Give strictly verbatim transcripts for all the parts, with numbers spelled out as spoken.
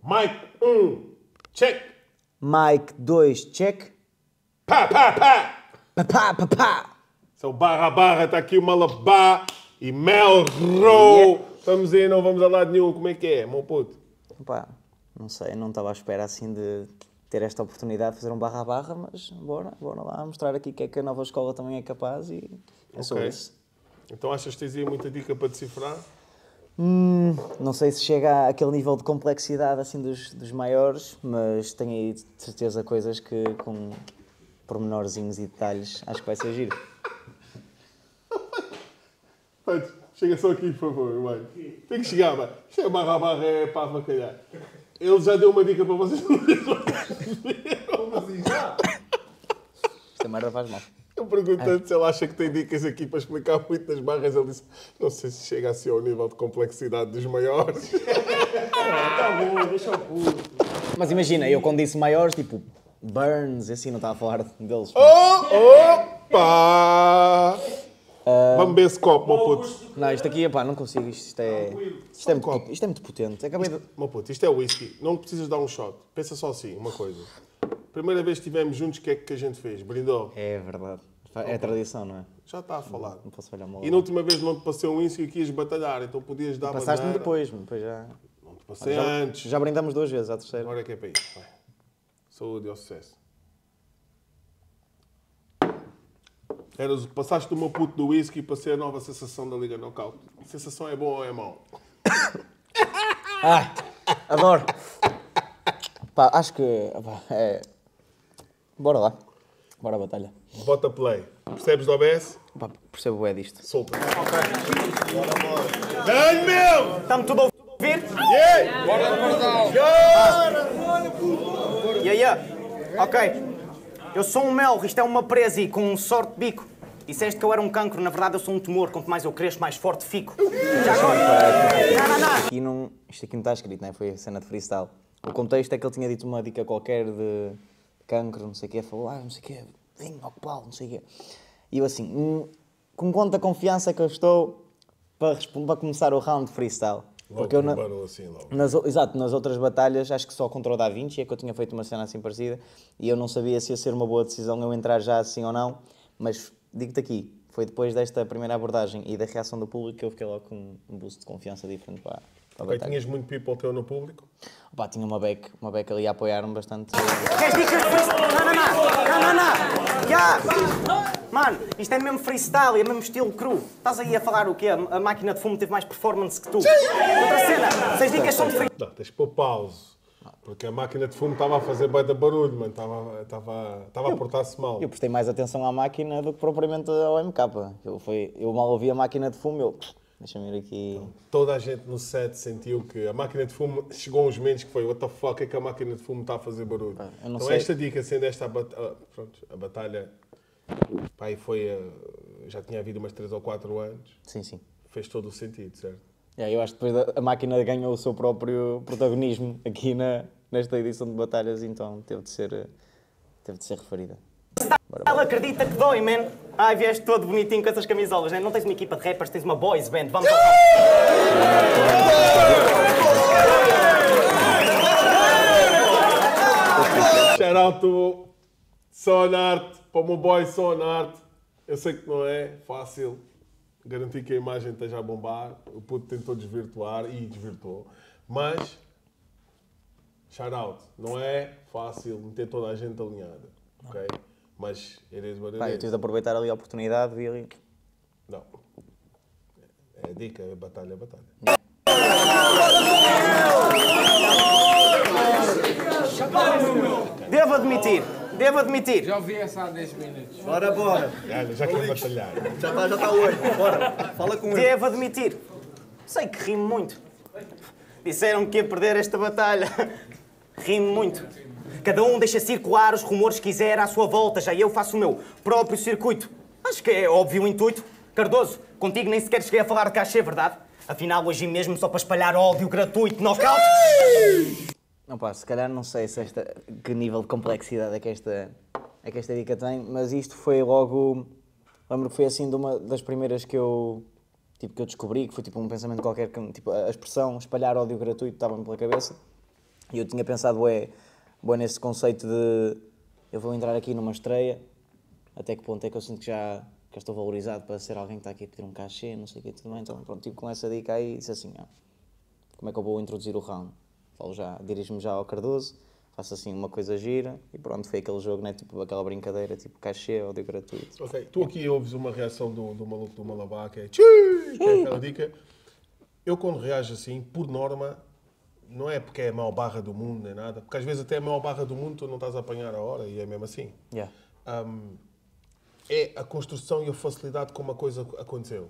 Mike um, check. Mike dois, check. Pá, pá, pá. Pá, pá, pá, pá. Seu barra barra, está aqui o Malabá e Melro. Yeah. Vamos aí, não vamos a lado nenhum. Como é que é, meu puto? Pá, não sei, não estava à espera assim de ter esta oportunidade de fazer um barra a barra, mas bora, bora lá mostrar aqui que é que a nova escola também é capaz e é só Ok. isso. Então achas que tens aí muita dica para decifrar? Hum, não sei se chega àquele nível de complexidade assim dos, dos maiores, mas tenho aí de certeza coisas que com pormenorzinhos e detalhes acho que vai ser giro. Pode, chega só aqui, por favor, vai. Tem que chegar, vai. Isto é barra a barra, é para avacalhar. Ele já deu uma dica para vocês. Como assim já? Esta merda faz mal. Eu perguntei se ele acha que tem dicas aqui para explicar muito das barras. Ele disse, não sei se chega assim ao nível de complexidade dos maiores. Tá bom, deixa o puto. Mas imagina, eu quando disse maiores, tipo Burns, assim, não estava a falar deles. Oh, opa! Vamos ver esse copo, meu puto. Não, isto aqui, pá, não consigo, isto é, isto é, muito, isto é muito potente. Acabei de... Meu puto, isto é whisky. Não precisas dar um shot. Pensa só assim, uma coisa. Primeira vez que estivemos juntos, o que é que a gente fez? Brindou? É verdade. É tradição, não é? Já está a falar. Não posso falhar mal. E na última vez não te passei um whisky que ias batalhar, então podias dar Passaste-me maneira. depois, depois já... Não te passei já, antes. já brindamos duas vezes, à terceira. Agora é que é para isso. Vai. Saúde ao sucesso. Eras, passaste do meu puto do whisky para ser a nova sensação da Liga Knockout. A sensação é boa ou é mau? Ah, adoro. Pá, acho que... Pá, é... Bora lá. Bora à batalha. Bota play. Percebes do O B S? Pá, percebo o é disto. Solta. Ganho meu! Está-me tudo a ouvir? Yeah! Yeah, yeah. Ok. Eu sou um mel, isto é uma presa e com um sorte de bico. Disseste que eu era um cancro, na verdade eu sou um tumor. Quanto mais eu cresço, mais forte fico. Já agora. Não, não, não. Aqui não, isto aqui não está escrito, né? Foi a cena de freestyle. O contexto é que ele tinha dito uma dica qualquer de cancro, não sei o quê. Falou, ah, não sei o quê, vinho, ocupá-lo, não sei o quê. E eu assim, hum, com quanta confiança que eu estou para, para começar o round de freestyle. Logo Porque eu na, barulho assim, logo. nas, exato, nas outras batalhas, acho que só contra o Da Vinci é que eu tinha feito uma cena assim parecida e eu não sabia se ia ser uma boa decisão eu entrar já assim ou não, mas digo-te aqui, foi depois desta primeira abordagem e da reação do público que eu fiquei logo com um boost de confiança diferente para, para a Ok, batalha. tinhas muito people teu no público? Opa, tinha uma beca, uma beca ali a apoiar-me bastante. Queres dicas de freestyle? Não, não, não. Não, não, não. Já. Mano, isto é mesmo freestyle, é mesmo estilo cru. Estás aí a falar o quê? A máquina de fumo teve mais performance que tu. Outra cena, seis dicas são de freestyle. Não, tens que pôr pause. Porque a máquina de fumo estava a fazer bué de barulho, mano. Estava, estava, estava a portar-se mal. Eu prestei mais atenção à máquina do que propriamente ao M K. Eu, foi, eu mal ouvi a máquina de fumo, eu... Deixa-me ir aqui... Toda a gente no set sentiu que a máquina de fumo chegou a uns momentos que foi what the fuck é que a máquina de fumo está a fazer barulho. Ah, eu não então sei. esta dica, sendo esta a, bat ah, pronto, a batalha, pá, aí foi, ah, já tinha havido umas três ou quatro anos, Sim, sim. fez todo o sentido, certo? É, eu acho que depois a máquina ganhou o seu próprio protagonismo aqui na, nesta edição de batalhas, então teve de ser, eh, teve de ser referida. Bora, Ela bora. acredita que dói, man. Ai, vieste todo bonitinho com essas camisolas, né? Não tens uma equipa de rappers, tens uma boys band. Vamos ao Shout out to Sonart, para o meu boy Sonart. Eu sei que não é fácil garantir que a imagem esteja a bombar. O puto tentou desvirtuar e desvirtuou. Mas, shout out, não é fácil meter toda a gente alinhada. Ok? Mas, it is what it Pá, eu is. tive de aproveitar ali a oportunidade, vi ali... Não. É dica, é batalha, é batalha. Devo admitir, devo admitir. Já ouvi essa há dez minutos. Bora, bora. Olha, já quer batalhar. Já está já tá oito. Bora. Fala com ele. Devo admitir. Sei que rimo muito. Disseram que ia perder esta batalha. Rimo muito. Cada um deixa circular os rumores que quiser à sua volta. Já eu faço o meu próprio circuito. Acho que é óbvio o intuito. Cardoso, contigo nem sequer cheguei a falar de cachê, verdade? Afinal, hoje mesmo só para espalhar ódio gratuito, knockout. Não pá, se calhar não sei se esta, que nível de complexidade é que, esta, é que esta dica tem, mas isto foi logo... Lembro que foi assim de uma das primeiras que eu, tipo, que eu descobri, que foi tipo um pensamento qualquer, que, tipo, a expressão espalhar ódio gratuito estava-me pela cabeça. E eu tinha pensado, é, bué nesse conceito de eu vou entrar aqui numa estreia, até que ponto é que eu sinto que já, que eu estou valorizado para ser alguém que está aqui a pedir um cachê, não sei o quê, tudo bem. Então, pronto, tipo, com essa dica aí, disse assim, ah, como é que eu vou introduzir o round? Falo já, dirijo-me já ao Cardoso, faço assim uma coisa gira e pronto, foi aquele jogo, né, tipo aquela brincadeira, tipo cachê ou de gratuito. Ok, tu aqui ouves uma reação do, do maluco do Malabá, que é tchiii, que é aquela dica. Eu quando reajo assim, por norma, não é porque é a maior barra do mundo nem nada, porque às vezes até a maior barra do mundo tu não estás a apanhar a hora e é mesmo assim. Yeah. Um, é a construção e a facilidade como a coisa aconteceu.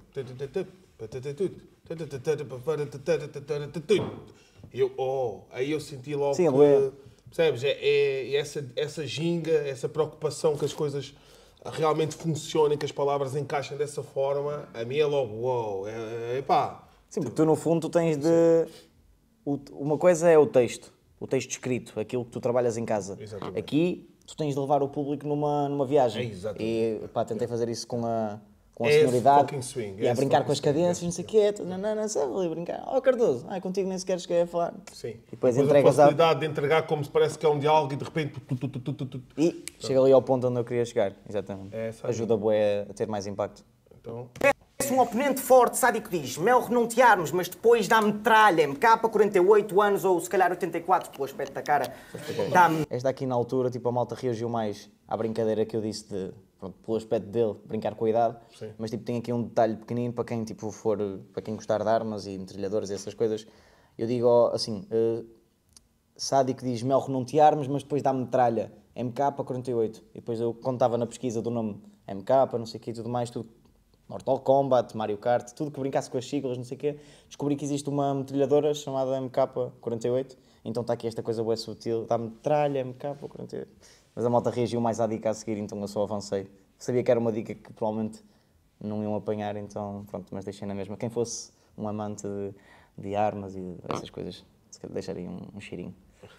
E eu, oh, aí eu senti logo Sim, que, é. percebes, é, é essa, essa ginga, essa preocupação que as coisas realmente funcionem, que as palavras encaixem dessa forma, a mim é logo, uou, é, é pá. Sim, porque tu no fundo tu tens de... o- Uma coisa é o texto, o texto escrito, aquilo que tu trabalhas em casa. Exatamente. Aqui tu tens de levar o público numa, numa viagem. É, exatamente. E pá, tentei fazer isso com a, com a É esse sonoridade. fucking swing, E é a esse brincar fucking com as swing, cadências, é não sei o quê. tu- Não, não, não, sabe ali brincar. Oh Cardoso, ah, contigo nem sequer cheguei a falar. Sim. E depois a entregas a... facilidade de entregar como se parece que é um diálogo e de repente... Tu, tu, tu, tu, tu, tu. E chega ali ao ponto onde eu queria chegar, exatamente. É essa aí. Ajuda bué a ter mais impacto. Então, Um oponente forte, sádico diz, melhor renunciarmos, mas depois dá-me tralha, M K, quarenta e oito anos ou se calhar oitenta e quatro, pelo aspecto da cara, dá-me... Esta aqui na altura, tipo, a malta reagiu mais à brincadeira que eu disse de, pronto, pelo aspecto dele, brincar com a idade. Sim. Mas tipo, tem aqui um detalhe pequenino para quem tipo, for, para quem gostar de armas e metralhadores e essas coisas. Eu digo ó, assim, uh, sádico diz melhor renunciarmos, mas depois dá metralha, M K quarenta e oito. E depois eu contava na pesquisa do nome M K, não sei o quê e tudo mais, tudo Mortal Kombat, Mario Kart, tudo que brincasse com as siglas, não sei o quê, descobri que existe uma metralhadora chamada M K quarenta e oito, então está aqui esta coisa bué sutil, dá metralha M K quarenta e oito. Mas a malta reagiu mais à dica a seguir, então eu só avancei. Sabia que era uma dica que provavelmente não iam apanhar, então pronto, mas deixei na mesma. Quem fosse um amante de, de armas e essas coisas, se calhar deixaria um, um cheirinho.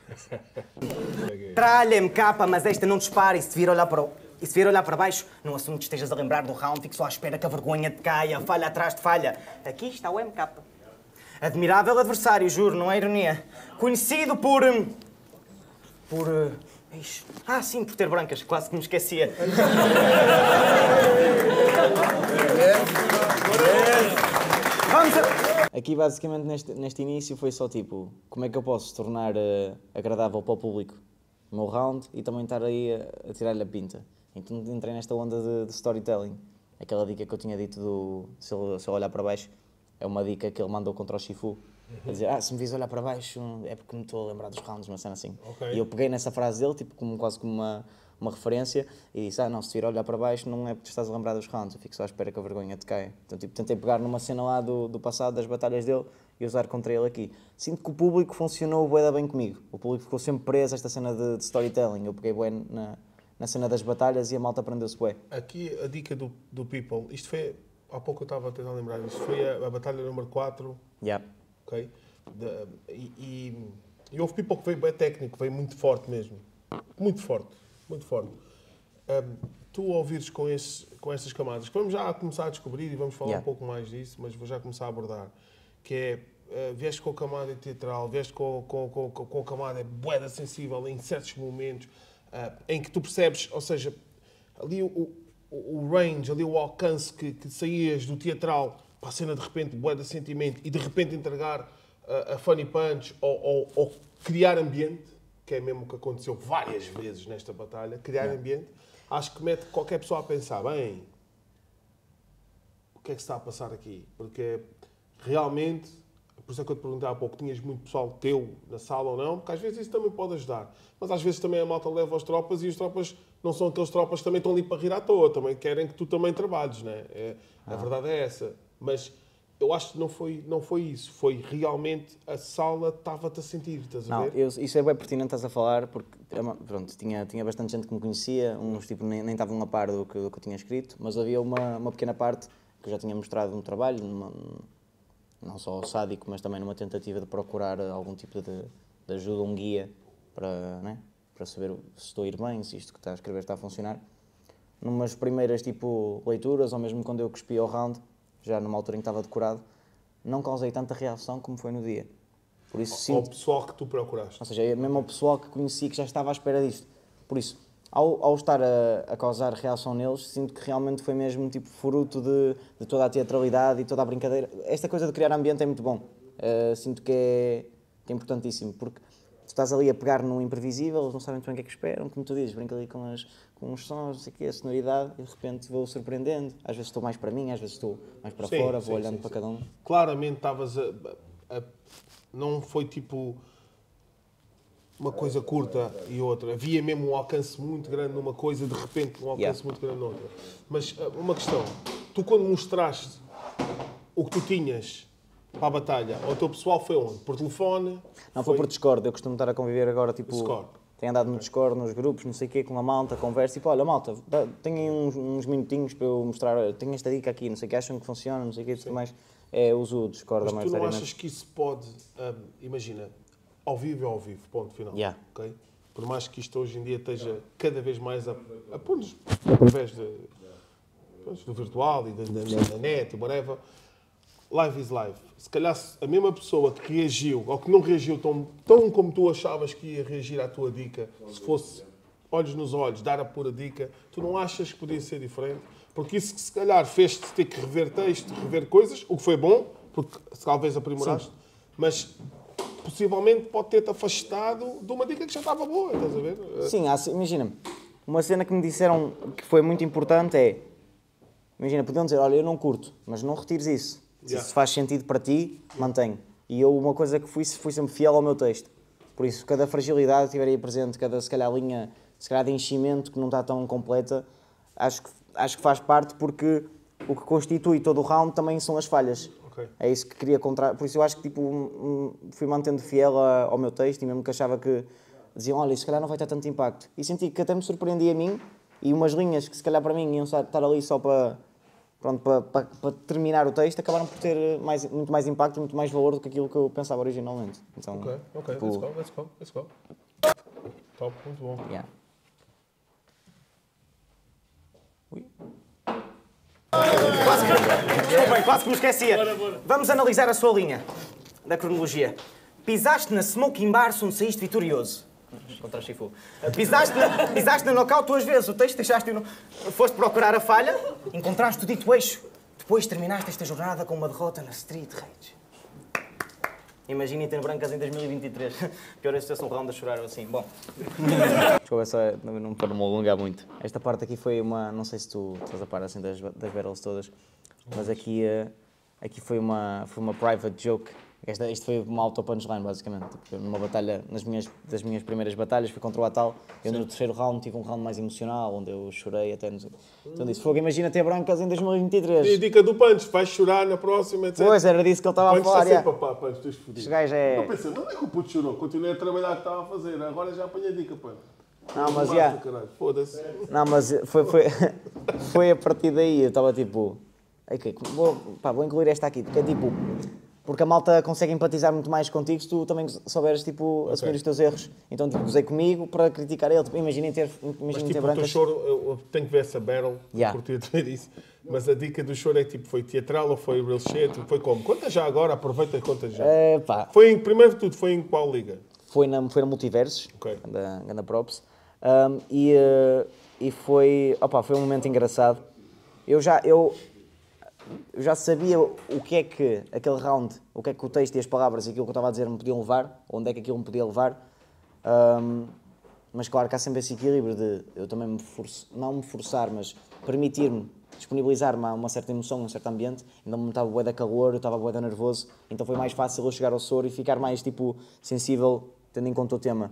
Tralha, M K, mas esta não dispara e se vir olhar para o... E se vir olhar para baixo, não assumo que estejas a lembrar do round, fico só à espera que a vergonha te caia, falha atrás de falha. Aqui está o M K. Admirável adversário, juro, não é ironia. Conhecido por... hum, Por... uh, ixi. Ah, sim, por ter brancas, quase que me esquecia. Vamos a... Aqui basicamente neste, neste início foi só tipo, como é que eu posso tornar uh, agradável para o público o meu round e também estar aí a, a tirar-lhe a pinta. Então entrei nesta onda de, de storytelling. Aquela dica que eu tinha dito do se eu, se eu olhar para baixo, é uma dica que ele mandou contra o Shifu. A dizer, ah, se me vis olhar para baixo é porque me estou a lembrar dos rounds, uma cena assim. Ok. E eu peguei nessa frase dele, tipo, como, quase como uma, uma referência, e disse, ah não, se vir olhar para baixo não é porque estás a lembrar dos rounds, eu fico só à espera que a vergonha te caia. Então tipo, tentei pegar numa cena lá do, do passado, das batalhas dele, e usar contra ele aqui. Sinto que o público funcionou bué bem comigo. O público ficou sempre preso a esta cena de, de storytelling. Eu peguei bué na, na cena das batalhas e a malta aprendeu-se bué. aqui a dica do, do People, isto foi, há pouco eu estava a tentar lembrar, isto foi a, a batalha número quatro, Yeah. ok? De- e, e, e houve People que veio bem técnico, veio muito forte mesmo. Muito forte, muito forte. Um, tu ouvires com, esse, com estas camadas, que vamos já começar a descobrir e vamos falar Yeah. um pouco mais disso, mas vou já começar a abordar, que é, uh, vieste com a camada teatral, vieste com, com, com, com, com a camada bué sensível em certos momentos, uh, em que tu percebes, ou seja, ali o, o, o range, ali o alcance que, que saías do teatral para a cena de repente bué de sentimento e de repente entregar uh, a funny punch ou, ou, ou criar ambiente, que é mesmo o que aconteceu várias vezes nesta batalha, criar ambiente, acho que mete qualquer pessoa a pensar, bem, o que é que se está a passar aqui? Porque realmente, por isso é que eu te perguntei há pouco, tinhas muito pessoal teu na sala ou não? Porque às vezes isso também pode ajudar. Mas às vezes também a malta leva as tropas e as tropas não são aqueles tropas que também estão ali para rir à toa, também querem que tu também trabalhes, né? É, a verdade é essa. Mas eu acho que não foi, não foi isso, foi realmente a sala estava-te a sentir, estás a Não, ver? eu, isso é bem pertinente estás a falar, porque é uma- pronto, tinha, tinha bastante gente que me conhecia, uns tipo, nem, nem estavam a par do que, do que eu tinha escrito, mas havia uma, uma pequena parte que eu já tinha mostrado no trabalho, numa, não só ao sádico, mas também numa tentativa de procurar algum tipo de, de ajuda, um guia, para, né, para saber se estou a ir bem, se isto que está a escrever está a funcionar. Numas primeiras tipo, leituras, ou mesmo quando eu cuspi ao round, já numa altura em que estava decorado, não causei tanta reação como foi no dia. Por isso Ao sinto, pessoal que tu procuraste. ou seja, é mesmo o pessoal que conheci que já estava à espera disto. Por isso, ao, ao estar a, a causar reação neles, sinto que realmente foi mesmo tipo fruto de, de toda a teatralidade e toda a brincadeira. Esta coisa de criar ambiente é muito bom. Uh, sinto que é, que é importantíssimo, porque tu estás ali a pegar no imprevisível, eles não sabem muito bem o que é que esperam, como tu dizes, brinca ali com, as, com os sons, não sei o quê, a sonoridade, e de repente vou surpreendendo. Às vezes estou mais para mim, às vezes estou mais para Sim, fora, sim, vou olhando sim, para sim. cada um. Claramente estavas a, a, a... Não foi tipo uma coisa curta e outra. Havia mesmo um alcance muito grande numa coisa, de repente um alcance Yeah. muito grande noutra. Mas uh, uma questão, tu quando mostraste o que tu tinhas para a batalha, ao teu pessoal foi onde? Por telefone? Não, foi por Discord, eu costumo estar a conviver agora, tipo... Discord. Tenho andado no Discord, nos grupos, não sei o quê, com a malta, conversa, tipo, olha, malta, dá- tenho aí uns, uns minutinhos para eu mostrar, olha, tenho esta dica aqui, não sei o que, acham que funciona, não sei o que, tudo mais. É, uso o Discord Mas tu não maioritariamente. achas que isso pode, hum, imagina, ao vivo é ao vivo, ponto final, Yeah. ok? Por mais que isto hoje em dia esteja cada vez mais a, a pôr-nos através de, pronto, do virtual e da, da, da net e whatever, live is live. Se calhar se a mesma pessoa que reagiu, ou que não reagiu tão, tão como tu achavas que ia reagir à tua dica, se fosse olhos nos olhos, dar a pura dica, tu não achas que podia ser diferente? Porque isso que se calhar fez-te ter que rever texto, rever coisas, o que foi bom, porque talvez aprimoraste, mas possivelmente pode ter-te afastado de uma dica que já estava boa, estás a ver? Sim, há- imagina, uma cena que me disseram que foi muito importante é, imagina, podiam dizer, olha, eu não curto, mas não retires isso. Se Yeah. isso faz sentido para ti, mantenho. E eu, uma coisa que fui, fui sempre fiel ao meu texto. Por isso, cada fragilidade que tiver aí presente, cada, se calhar, linha, se calhar, de enchimento que não está tão completa, acho que, acho que faz parte porque o que constitui todo o round também são as falhas. Ok. É isso que queria contra... Por isso eu acho que tipo, um, um, fui mantendo fiel a, ao meu texto e mesmo que achava que diziam, olha, se calhar não vai ter tanto impacto. E senti que até me surpreendia a mim e umas linhas que se calhar para mim iam estar ali só para, pronto, para, para, para terminar o texto, acabaram por ter mais, muito mais impacto e muito mais valor do que aquilo que eu pensava originalmente. Então, Ok, ok, tipo, let's go, let's go, let's go. Top, muito bom. yeah. Desculpem, quase que me esquecia. Vamos analisar a sua linha da cronologia. Pisaste na Smoking Bar onde saíste vitorioso. Contra a Shifu. Pisaste na, pisaste na knockout duas vezes. O texto deixaste no... Foste procurar a falha, encontraste o dito eixo. Depois terminaste esta jornada com uma derrota na Street Rage. Imaginem ter brancas em dois mil e vinte e três. Pior é se fosse um round a chorar ou assim. Bom. Desculpa, só não, não para não me alongar muito. Esta parte aqui foi uma, não sei se tu estás a par assim das, das battles todas, mas aqui, eh, aqui foi, uma, foi uma private joke. Esta, isto foi uma auto-punchline, basicamente. Tipo, numa batalha, nas minhas, das minhas primeiras batalhas, fui contra o Atal. Eu no terceiro round tive um round mais emocional, onde eu chorei até. Nos... Então disse, fogo, imagina ter brancas em dois mil e vinte e três. E a dica do Punch, vais chorar na próxima, etcétera. Pois, era disso que ele estava a Punch falar. está yeah. sempre, pá, Punch, tu és fodido. Este gajo é... Eu pensei, não é que o puto chorou, continuei a trabalhar o que estava a fazer, agora já apanhei a dica, Punch. Não, mas Basta, já. caralho, foda-se. Não, mas foi, foi, foi a partir daí, eu estava tipo... Okay, vou, pá, vou incluir esta aqui, porque é tipo... Porque a malta consegue empatizar muito mais contigo se tu também souberes, tipo, assumir Ok. os teus erros. Então, tipo, gozei comigo para criticar ele. Tipo, imaginem ter, Mas imaginem tipo, ter o teu brancas... choro, eu, eu tenho que ver essa battle, Yeah. curti de ver isso. Mas a dica do choro é tipo, foi teatral ou foi real shit? Tipo, foi como? Conta já agora, aproveita e conta já. É, pá, Foi em, primeiro de tudo, foi em qual liga? foi na, foi na Multiversos, Ok. ganda, ganda props, um, e, uh, e foi, opa, foi um momento engraçado. Eu já, eu, eu já sabia o que é que aquele round, o que é que o texto e as palavras e aquilo que eu estava a dizer me podiam levar, onde é que aquilo me podia levar, um, mas claro que há sempre esse equilíbrio de eu também me forço, não me forçar, mas permitir-me, disponibilizar-me a uma certa emoção, a um certo ambiente. Ainda me estava bué da calor, eu estava bué da nervoso, então foi mais fácil eu chegar ao soro e ficar mais tipo sensível, tendo em conta o tema.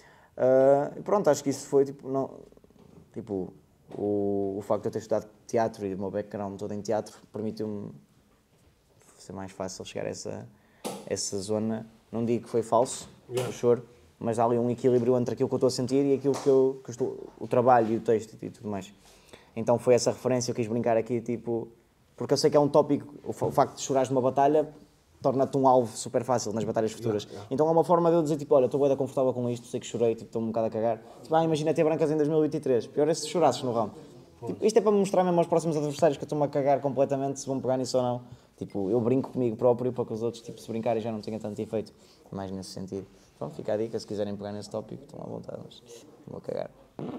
Uh, pronto, acho que isso foi tipo, não, tipo o, o facto de eu ter estudado teatro e o meu background todo em teatro permitiu-me ser mais fácil chegar a essa, essa zona. Não digo que foi falso, Yeah. o choro, mas há ali um equilíbrio entre aquilo que eu estou a sentir e aquilo que eu, que eu estou, o trabalho e o texto e tudo mais. Então foi essa referência, eu quis brincar aqui, tipo, porque eu sei que é um tópico, o, fa- o facto de chorares numa batalha torna-te um alvo super fácil nas batalhas futuras. Yeah, yeah. Então é uma forma de eu dizer, tipo, olha, estou bem confortável com isto, sei que chorei, tipo, estou-me um bocado a cagar. Tipo, ah, imagina ter brancas em dois mil e vinte e três, pior é se chorasses no round. Tipo, isto é para me mostrar mesmo aos próximos adversários que eu estou-me a cagar completamente se vão pegar nisso ou não. Tipo, eu brinco comigo próprio para que os outros, tipo, se brincarem já não tenha tanto efeito. mais nesse sentido. Pronto, fica a dica, se quiserem pegar nesse tópico, estão à vontade, mas vou cagar.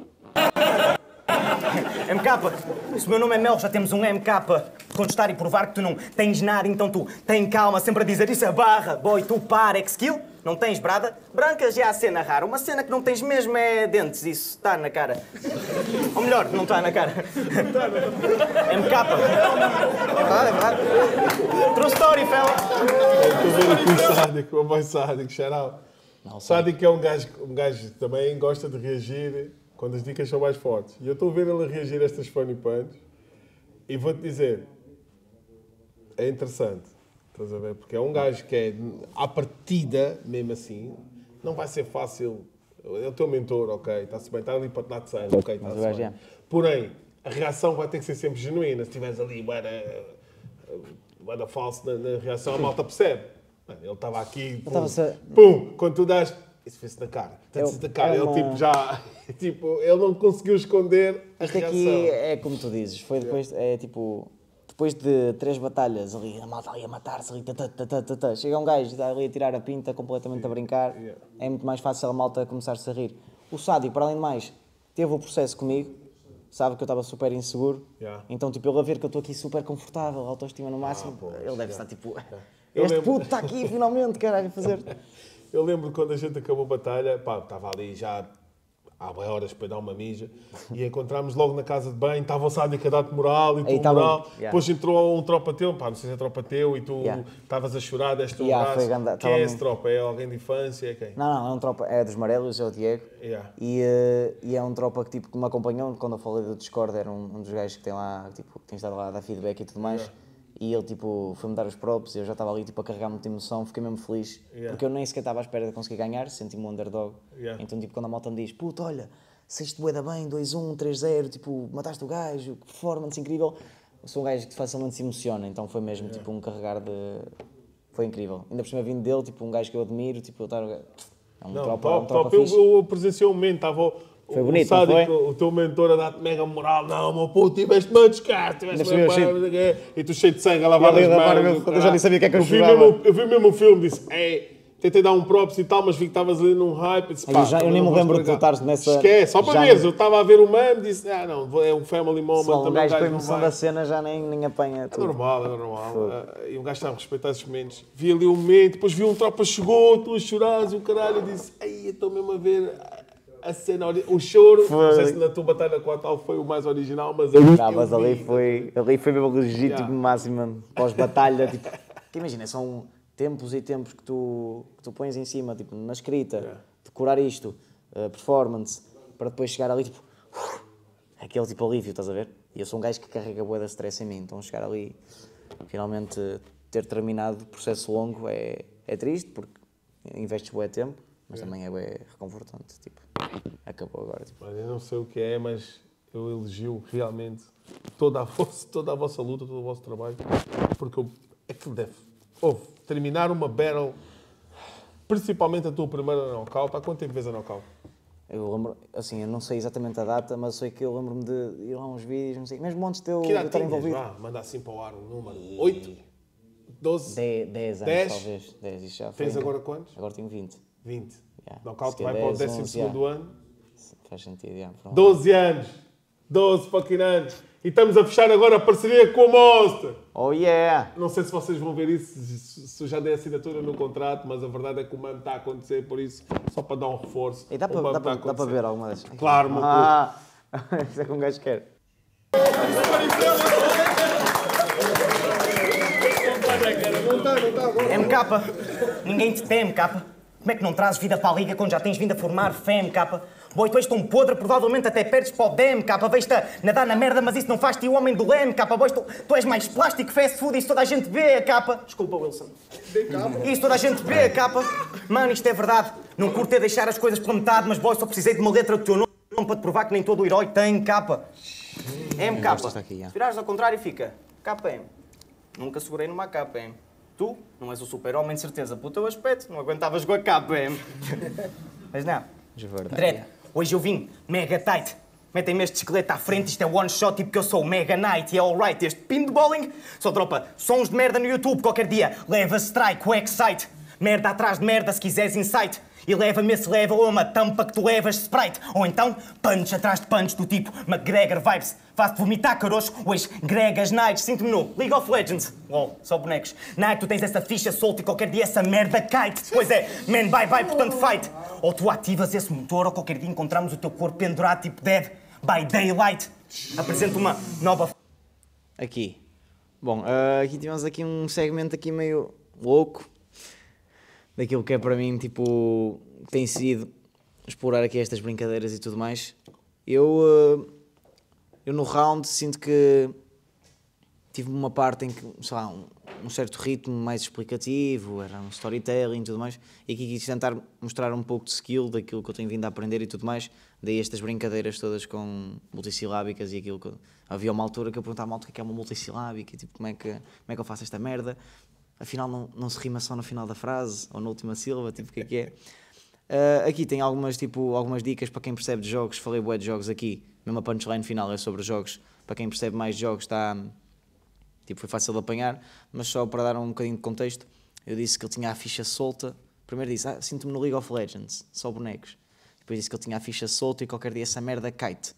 M K, se o meu nome é Mel, já temos um M K. Contestar e provar que tu não tens nada, então tu tem calma, sempre a dizer isso é barra. Boy, tu para, X-Kill, não tens brada? Brancas já é a cena rara, uma cena que não tens mesmo é dentes, isso está na cara. Ou melhor, não está na cara. M K. É verdade, é verdade. True story, fella. Estou a ver aqui o Sádico, o boy Sádico, shout out. O Sádico é um gajo, um gajo que também gosta de reagir quando as dicas são mais fortes. E eu estou a ver ele a reagir a estas funny punch e vou-te dizer, é interessante, estás a ver? Porque é um gajo que é, à partida, mesmo assim, não vai ser fácil. É o teu mentor, ok, está-se bem, está ali para te dar de sangue, ok, está-se bem. Porém, a reação vai ter que ser sempre genuína. Se estiveres ali, bué falso na, na reação, a malta percebe. Ele estava aqui, pum, a... pum, quando tu das, isso fez-se na cara. Eu, na cara. é Ele uma... tipo já, tipo, ele não conseguiu esconder a Isto reação. aqui é como tu dizes, foi depois, é tipo, depois de três batalhas ali, a malta ali a matar-se ali, tata, tata, tata. Chega um gajo está ali a tirar a pinta, completamente a brincar, Yeah. é muito mais fácil a malta começar-se a rir. O Sádio, para além de mais, teve o processo comigo, sabe que eu estava super inseguro, Yeah. então tipo, ele a ver que eu estou aqui super confortável, autoestima no máximo, Ah, pois, ele deve yeah. estar tipo, Eu este lembro- puto está aqui finalmente, caralho, a fazer... Eu lembro quando a gente acabou a batalha, pá, estava ali já há bem horas para dar uma mija e encontramos logo na casa de banho, estava o Sádico a dar-te moral e tu Aí, tá bom. moral. Yeah. Depois entrou um tropa teu, pá, não sei se é tropa teu e tu Yeah. estavas a chorar, deste um Yeah, braço. foi ganda- Quem tava é muito- esse tropa? É alguém de infância? É quem? Não, não, é um tropa, é dos Marelos, é o Diego. Yeah. E, eh, e é um tropa que, tipo, que me acompanhou quando eu falei do Discord, era um, um dos gajos que tem lá, tipo, que tem estado lá a dar feedback e tudo mais. Yeah. E ele, tipo, foi-me dar os props e eu já estava ali, tipo, a carregar muita emoção, fiquei mesmo feliz. Yeah. Porque eu nem sequer estava à espera de conseguir ganhar, senti-me um underdog. Yeah. Então, tipo, quando a malta me diz, puto, olha, saíste bué da bem, dois um, três zero, tipo, mataste o gajo, que performance incrível. Eu sou um gajo que facilmente se emociona, então foi mesmo, Yeah. tipo, um carregar de... Foi incrível. Ainda por cima vindo dele, tipo, um gajo que eu admiro, tipo, eu estar... É um Não, tropa, top, um tropa top. Eu, fixe. eu presenciei um momento, estava o, Foi o bonito, não Sádico, foi? o teu mentor a dar-te mega moral. Não, meu puto, tiveste-me a descar, tiveste-me Ainda a por cima, não sei o quê. E tu cheio de sangue a lavar E ali as a lavar mãos. o meu- o eu já nem sabia o que é que eu vi chorava. mesmo, eu vi mesmo o filme, disse, ei, tentei dar um props e tal, mas vi que estavas ali num hype. Disse, Aí pá, eu já- eu também nem não me vou lembro de tu estragar. estares nessa- Esquece, só para já veres. não- Eu estava a ver o meme, disse, ah não, é um family moment. Pessoal, um também gajo com a não emoção vai. da cena já nem, nem apanha É tudo. normal, é normal. Ah, e um gajo estava a respeitar esses momentos. Vi ali um momento, depois vi um tropa chegou, tu a chorares, o caralho, eu disse, ei, eu estou mesmo a ver a cena, ori- o choro. Foi. Não sei se na tua batalha com a tal foi o mais original, mas ali Não, eu mas ali vi. foi, ali foi mesmo legítimo Yeah. máximo, pós-batalha, tipo, que imagina, são tempos e tempos que tu, que tu pões em cima, tipo, na escrita, Yeah. decorar isto, uh, performance, para depois chegar ali, tipo, aquele tipo alívio, estás a ver? E eu sou um gajo que carrega bué de stress em mim, então chegar ali, finalmente ter terminado o processo longo é, é triste, porque investes bué tempo, mas também é bué reconfortante, tipo, acabou agora, tipo. Olha, eu não sei o que é, mas eu elogio realmente toda a vossa, toda a vossa luta, todo o vosso trabalho, porque eu, é que deve. Houve, terminar uma battle, principalmente a tua primeira knockout, há quanto tempo vês a knockout? Eu lembro, assim, eu não sei exatamente a data, mas sei que eu lembro-me de ir lá uns vídeos, não sei, mesmo antes de eu, Que de eu idade estar tinhas? envolvido. Vá, manda assim para o ar um número. oito? doze? dez, dez anos, dez? talvez. dez, isso já foi. Tens em- agora quantos? Agora tenho vinte. vinte. Yeah. Knockout Se vai calhar para o dez, décimo onze, segundo yeah. ano. Faz sentido, yeah, pronto. doze anos. doze fucking anos. E estamos a fechar agora a parceria com o Monster. Oh yeah! Não sei se vocês vão ver isso, se se eu já dei assinatura no contrato, mas a verdade é que o mano está a acontecer, por isso, só para dar um reforço. E dá o para, mano dá está a para, dá para acontecer. ver alguma das? Claro, meu Ah! Isso é que um gajo quer. M K, ninguém te tem, M K. Como é que não trazes vida para a liga quando já tens vindo a formar fé, M K? Boy, tu és tão podre, provavelmente até perdes para o D M K. Vejo-te a nadar na merda, mas isso não faz-te o homem do M K. Boy, tu, tu és mais plástico, fast food, isso toda a gente vê, K. Desculpa, Wilson. Isso toda a gente vê, K. Mano, isto é verdade. Não curto é deixar as coisas pela metade, mas boy, só precisei de uma letra do teu nome para te provar que nem todo o herói tem K. M K. Esta está aqui, já. Se virares ao contrário, fica K M. Nunca segurei numa K M. Tu não és o super-homem, de certeza. Pelo teu aspecto, não aguentavas com a K M. Mas não. De verdade. Dredd, hoje eu vim mega tight. Metem-me este esqueleto à frente, isto é one shot, tipo que eu sou o Mega Knight. E é alright, este pinbowling só dropa sons de merda no YouTube qualquer dia. Leva strike, o Excite. merda atrás de merda se quiseres insight. E leva-me esse level a uma tampa que tu levas de Sprite. Ou então, punch atrás de punch do tipo McGregor vibes. Faço-te vomitar caroço, hoje gregas nights. Sinto-me no League of Legends. Lol, só bonecos. Night, tu tens essa ficha solta e qualquer dia essa merda kite. Pois é, man, bye bye, portanto fight. Ou tu ativas esse motor ou qualquer dia encontramos o teu corpo pendurado tipo dead by daylight. Apresento uma nova... Aqui. Bom, uh, aqui tivemos aqui um segmento aqui meio louco. Daquilo que é para mim, tipo, tem sido explorar aqui estas brincadeiras e tudo mais. Eu, uh, eu no round sinto que tive uma parte em que, sei lá, um, um certo ritmo mais explicativo, era um storytelling e tudo mais, e aqui quis tentar mostrar um pouco de skill daquilo que eu tenho vindo a aprender e tudo mais, daí estas brincadeiras todas com multissilábicas e aquilo que... Eu, havia uma altura que eu perguntava ao malta o que é uma multissilábica, tipo, como é que, como é que eu faço esta merda? Afinal não, não se rima só no final da frase ou na última sílaba, tipo, o que é que é? Uh, aqui tem algumas, tipo, algumas dicas para quem percebe de jogos, falei bué de jogos aqui, mesmo a punchline final é sobre jogos, para quem percebe mais de jogos está, tipo, foi fácil de apanhar, mas só para dar um bocadinho de contexto, eu disse que ele tinha a ficha solta, primeiro disse, ah, sinto-me no League of Legends, só bonecos, depois disse que ele tinha a ficha solta e qualquer dia essa merda kite.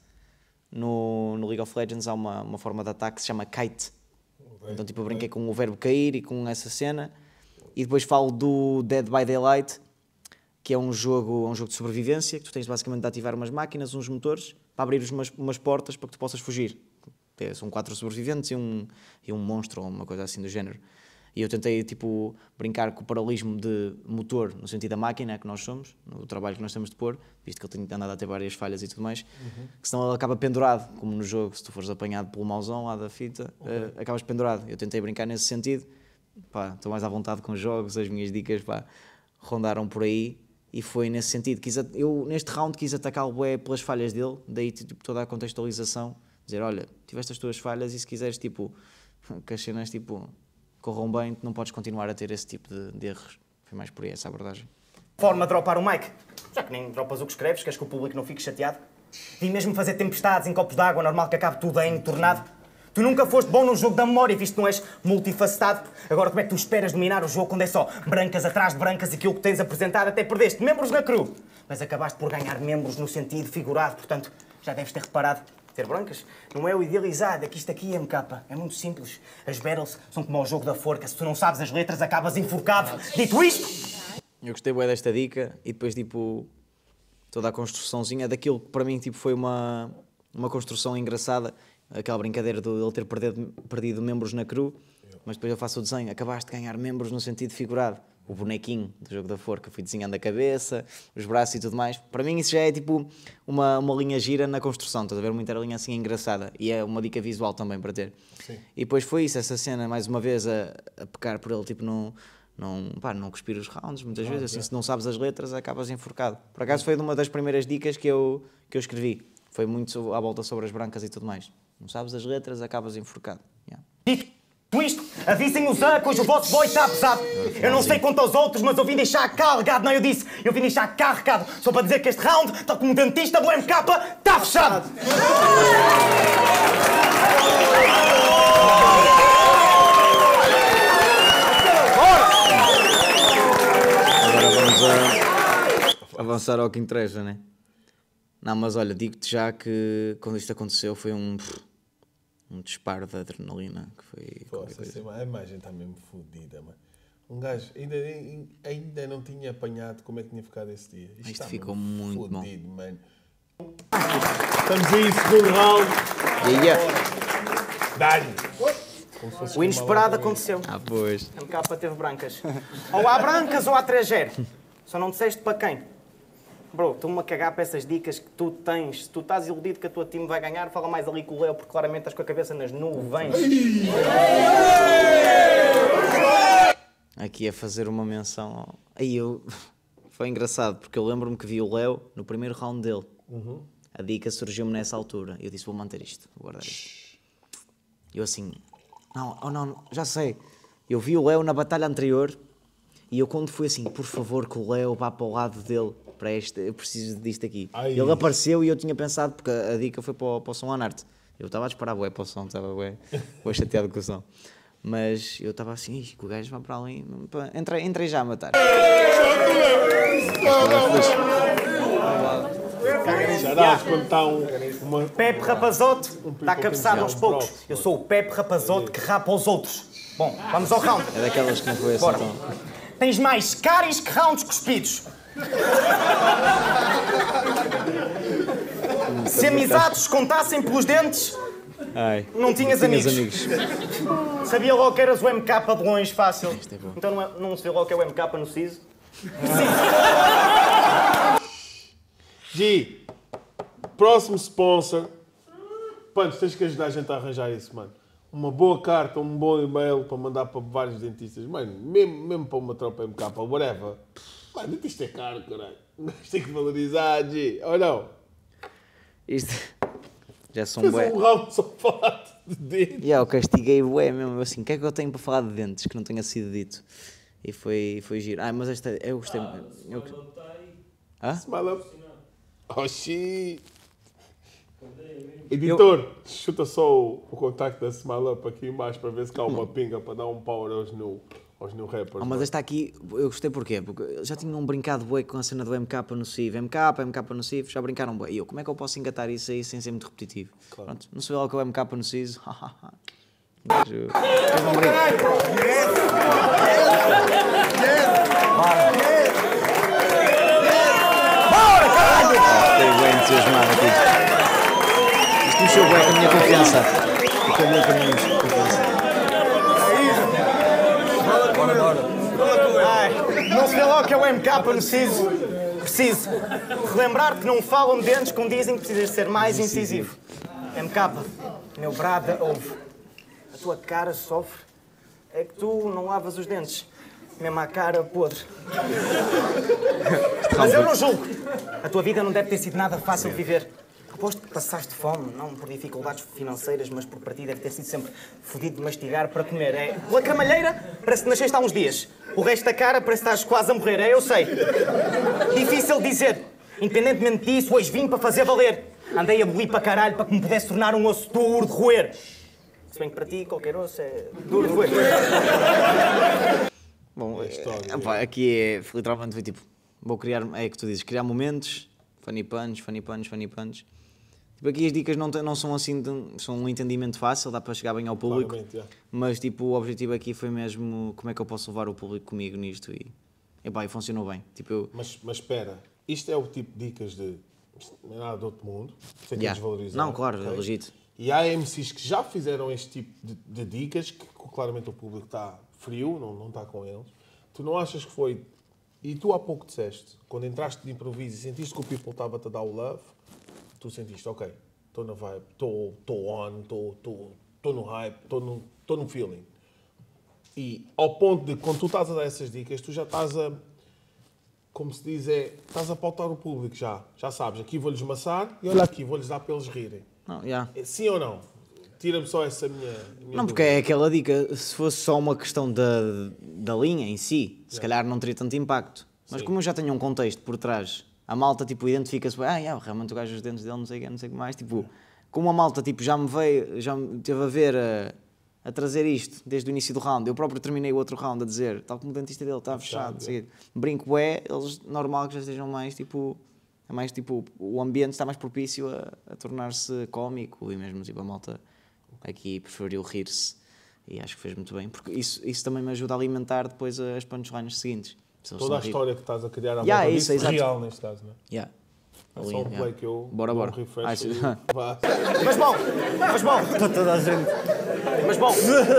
No, no League of Legends há uma, uma forma de ataque que se chama kite. Então tipo, eu brinquei com o verbo cair e com essa cena. E depois falo do Dead by Daylight, que é um jogo, um jogo de sobrevivência, que tu tens basicamente de ativar umas máquinas, uns motores, para abrir umas, umas portas para que tu possas fugir. São quatro sobreviventes e um, e um monstro ou uma coisa assim do género. E eu tentei, tipo, brincar com o paralelismo de motor, no sentido da máquina que nós somos, no trabalho que nós temos de pôr, visto que ele tem andado a ter várias falhas e tudo mais, uhum. Que senão ele acaba pendurado, como no jogo, se tu fores apanhado pelo mauzão lá da fita, okay. uh, acabas pendurado. Eu tentei brincar nesse sentido, pá, estou mais à vontade com jogos, as minhas dicas, pá, rondaram por aí, e foi nesse sentido. Quis, eu, neste round, quis atacar o bué pelas falhas dele, daí, tipo, toda a contextualização, dizer, olha, tiveste as tuas falhas e se quiseres, tipo, que as cenas, tipo... corram bem, não podes continuar a ter esse tipo de, de erros. Foi mais por aí essa abordagem. Forma de dropar o mic. Já que nem dropas o que escreves, queres que o público não fique chateado? Vim mesmo fazer tempestades em copos d'água, normal que acabe tudo em tornado. Tu nunca foste bom no jogo da memória, visto que não és multifacetado. Agora como é que tu esperas dominar o jogo quando é só brancas atrás de brancas e aquilo que tens apresentado até perdeste membros na crew? Mas acabaste por ganhar membros no sentido figurado, portanto, já deves ter reparado. Ter brancas não é o idealizado, é que isto aqui, M K, é muito simples. As battles são como o jogo da forca, se tu não sabes as letras acabas enforcado. Dito isto... Eu gostei bem desta dica e depois, tipo, toda a construçãozinha daquilo que para mim, tipo, foi uma, uma construção engraçada, aquela brincadeira de ele ter perdido, perdido membros na crew, mas depois eu faço o desenho, acabaste de ganhar membros no sentido figurado. O bonequinho do jogo da forca, fui desenhando a cabeça, os braços e tudo mais. Para mim isso já é tipo uma, uma linha gira na construção, estás a ver? Uma interlinha assim engraçada. E é uma dica visual também para ter. Sim. E depois foi isso, essa cena, mais uma vez, a, a pecar por ele, tipo, não, não, pá, não cuspir os rounds, muitas ah, vezes, assim, é. Se não sabes as letras, acabas enforcado. Por acaso foi uma das primeiras dicas que eu, que eu escrevi. Foi muito à volta sobre as brancas e tudo mais. Não sabes as letras, acabas enforcado. Yeah. Com isto, avisem o Zé, hoje o vosso boy está pesado. Eu não sei quanto aos outros, mas eu vim deixar carregado. Não, eu disse, eu vim deixar carregado. Só para dizer que este round, tal como dentista do M K, está fechado. Agora vamos a avançar ao que interessa, né? Não, mas olha, digo-te já que quando isto aconteceu foi um... um disparo de adrenalina que foi... Nossa, a imagem está mesmo fodida, mano. Um gajo ainda, ainda não tinha apanhado como é que tinha ficado esse dia. Isto, Isto ficou muito fodido, bom. Mano. Estamos aí, segundo round. Yeah, yeah. Dá-lhe. O inesperado aconteceu. Ah, pois. M K teve brancas. Ou há brancas ou há três zero. Só não disseste para quem. Bro, estou-me a cagar para essas dicas que tu tens. Se tu estás iludido que a tua time vai ganhar, fala mais ali com o Léo, porque claramente estás com a cabeça nas nuvens. Aqui a fazer uma menção... Aí eu... Foi engraçado, porque eu lembro-me que vi o Léo no primeiro round dele. Uhum. A dica surgiu-me nessa altura. E eu disse, vou manter isto, vou guardar isto. E eu assim... Não, oh não, já sei. Eu vi o Léo na batalha anterior e eu quando fui assim, por favor, que o Léo vá para o lado dele. Para este, eu preciso disto aqui. Ai. Ele apareceu e eu tinha pensado, porque a, a dica foi para o, para o som Anarte. Eu estava a disparar bué para o som, estava bué, bué chateado com o som. Mas eu estava assim, ih, que o gajo vai para ali. Pá, Entrei, entrei já a matar. Charás, quando está um, uma... Pepe Rapazote está pipo cabeçado aos comercial, poucos. props, Eu sou o Pepe Rapazote que rapa aos outros. Bom, vamos ao round. É daquelas que não foi assim Bora. tão... Tens mais cáries que rounds cuspidos. Se amizades contassem pelos dentes, Ai, não tinhas, tinhas amigos. Sabia logo que eras o M K de longe, fácil. Isto é bom. Então não, é, não se vê logo que é o M K no SISO? G, próximo sponsor. Pantos, tens que ajudar a gente a arranjar isso, mano. Uma boa carta, um bom e-mail para mandar para vários dentistas. Mano, mesmo, mesmo para uma tropa M K, whatever. Mano, dentista é caro, caralho. Nós temos que valorizar, G. Ou não? Isto... Já são Fez bué. um round só falar de dentes. Yeah, eu castiguei bué mesmo. Eu assim, o que é que eu tenho para falar de dentes que não tenha sido dito? E foi, foi giro. Ah, mas esta... Eu gostei... Eu... Hã? Smile up. Oh, shit. Editor, chuta só o, o contacto da Smile Up aqui embaixo para ver se cá há uma pinga para dar um power aos new, aos new rappers. Ah, mas mano. esta aqui, eu gostei porquê? Porque já tinham brincado bué com a cena do M K no C I V. M K, M K no C I V, já brincaram bué. E eu, como é que eu posso engatar isso aí sem ser muito repetitivo? Claro. Pronto, não sei lá o que é o M K no C I V. Mas, eu- Vocês vão brincar. Fiquei bué entusiasmado aqui. Isto mexeu bué com a minha confiança. Ficou bué com a minha confiança. Ai, não se vê logo que é o M K no SISO? Preciso relembrar que não falam de dentes quando dizem que precisas ser mais incisivo. M K, meu brada, ouve. A tua cara sofre. É que tu não lavas os dentes. Mesmo a cara podre. Mas eu não julgo. A tua vida não deve ter sido nada fácil de viver. Aposto que passaste fome, não por dificuldades financeiras, mas por para ti deve ter sido sempre fodido de mastigar para comer. É, pela camalheira, parece que nasceste há uns dias. O resto da cara parece que estás quase a morrer. É, eu sei. Difícil dizer. Independentemente disso, hoje vim para fazer valer. Andei a bolir para caralho para que me pudesse tornar um osso duro de roer. Se bem que para ti, qualquer osso é duro de roer. Bom, história, é, opa, aqui é, literalmente foi tipo, vou criar, é que tu dizes, criar momentos, funny punch, funny punch, funny punch. Tipo, aqui as dicas não, te- não são assim, de, são um entendimento fácil, dá para chegar bem ao público, Claramente, yeah. mas tipo, o objetivo aqui foi mesmo como é que eu posso levar o público comigo nisto e, epá, e funcionou bem. Tipo, eu, Mas, mas espera, isto é o tipo de dicas de... isto não é nada do outro mundo, sem Yeah. desvalorizar. Não, claro, é ok? legítimo. E há M Cs que já fizeram este tipo de, de dicas, que claramente o público está frio, não, não está com eles. Tu não achas que foi... E tu há pouco disseste, quando entraste de improviso e sentiste que o people estava-te a dar o love, tu sentiste, ok, estou na vibe, estou on, estou no hype, estou no, tô no feeling. E ao ponto de, quando tu estás a dar essas dicas, tu já estás a... Como se diz, é... Estás a pautar o público já. Já sabes, aqui vou-lhes maçar e olha aqui, vou-lhes dar para eles rirem. não, yeah. Sim ou não? Tira-me só essa minha... minha Não, porque dúvida. é aquela dica, se fosse só uma questão da, da linha em si, se calhar não teria tanto impacto. Mas Sim. como eu já tenho um contexto por trás, a malta tipo identifica-se, ah, yeah, realmente o gajo os dentes dele, não sei o que, não sei o que mais, tipo, como a malta tipo, já me veio, já me teve a ver a, a trazer isto desde o início do round, eu próprio terminei o outro round a dizer, tal como o dentista dele está fechado, não sei o quê. Brinco é, eles normal que já estejam mais tipo, é mais tipo, o ambiente está mais propício a, a tornar-se cómico e mesmo tipo a malta aqui preferiu rir-se e acho que fez muito bem, porque isso, isso também me ajuda a alimentar depois as punchlines seguintes. Se eles Toda a estão rir- história que estás a criar à Yeah, volta isso, disso, exato. real neste caso, não é? Yeah. É Ali, só um yeah. play que eu Bora, dou bora. um refresh Ah, e sim. vá. Mas bom, mas bom. Toda a gente. Mas bom.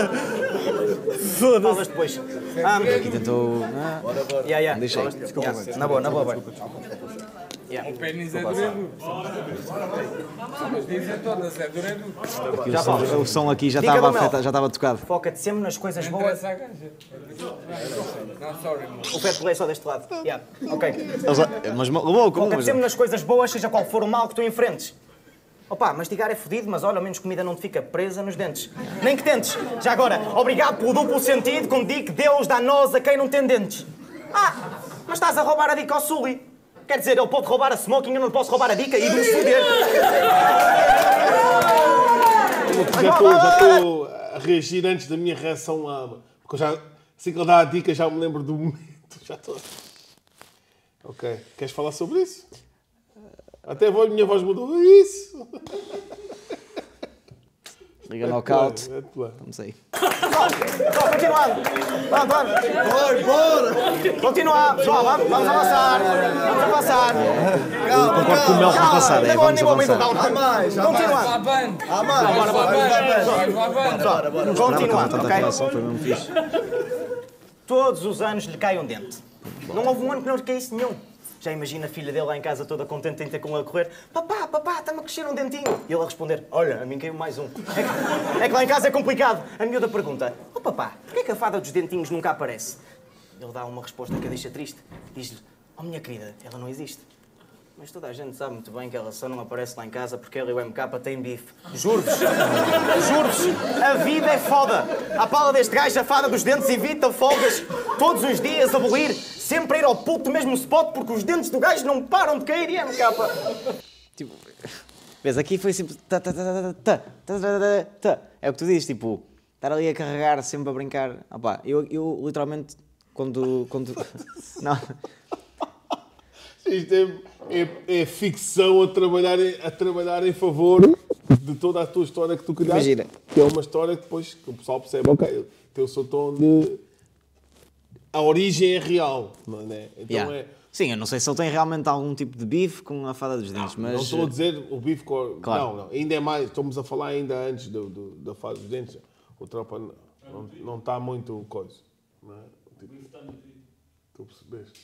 Falas depois. Um, Aqui tentou... Ah, yeah, yeah. deixa aí. Yeah. Na boa, na boa, boy. O pênis é durando. Mas dizem todas, é durando. Aqui o, som, o som aqui já Dica estava do Mel. afetado, já estava tocado. Foca-te sempre nas coisas boas. Essa gaja. Não, sorry, mano. O pé de play é só deste lado. Yeah. Ok. Eles, mas levou como? Foca-te sempre nas coisas boas, seja qual for o mal que tu enfrentes. Opa, mastigar é fodido, mas olha, ao menos comida não te fica presa nos dentes. Nem que tentes. Já agora, obrigado pelo duplo sentido, quando digo que Deus dá nós a quem não tem dentes. Ah, mas estás a roubar a dica ao Sully. Quer dizer, ele pode roubar a smoking, eu não posso roubar a dica e de-nos foder. Já estou, já estou a reagir antes da minha reação à ama. Porque eu já, assim que ele dá a dica, já me lembro do momento. Já estou... Ok. Queres falar sobre isso? Até a minha voz mudou. Isso! Liga knockout. É plano. Vamos aí. Pessoal, continuando. Vamos, vamos. Bora, bora! Continuar. Pessoal, vamos, vamos avançar. Vamos avançar. Calma, Concordo com o Mel com a passada, é, vamos avançar. Há mais, há mais. Continuando. Avante! Há mais. Bora, bora, bora! Avante! Bora, bora. Continuando, Tanta ok? reação, foi mesmo fixe. Todos os anos lhe cai um dente. Não houve um ano que não lhe caísse nenhum. Já imagina a filha dele lá em casa toda contente em ter com ele a correr. Papá, papá, está-me a crescer um dentinho. E ele a responder, olha, a mim caiu mais um. É que, é que lá em casa é complicado. A miúda pergunta, oh papá, porquê que a fada dos dentinhos nunca aparece? Ele dá uma resposta que a deixa triste. Diz-lhe, oh minha querida, ela não existe. Mas toda a gente sabe muito bem que ela só não aparece lá em casa porque ela e o M K têm bife. Juro-vos, juro-vos, a vida é foda. À pala deste gajo, a fada dos dentes evita folgas todos os dias, abolir, sempre a ir ao puto do mesmo spot porque os dentes do gajo não param de cair e M K. Tipo, vês, aqui foi sempre... tá, tá, tá, tá, tá, tá, tá, tá. É o que tu dizes, tipo, estar ali a carregar, sempre a brincar. Opá, eu, eu literalmente, quando... quando... Não... Isto é, é, é ficção a trabalhar, em, a trabalhar em favor de toda a tua história que tu criaste. Imagina. Que é uma história que depois que o pessoal percebe, ok, tem o seu tom de... A origem é real, não é? Então Yeah. é... Sim, eu não sei se ele tem realmente algum tipo de bife com a fada dos dentes, mas... Não estou a dizer o bife com... Claro. Não, não. Ainda é mais... Estamos a falar ainda antes do, do, da fase dos dentes. O tropa não, não, não está muito coisa. Não é? Tipo, tu percebeste?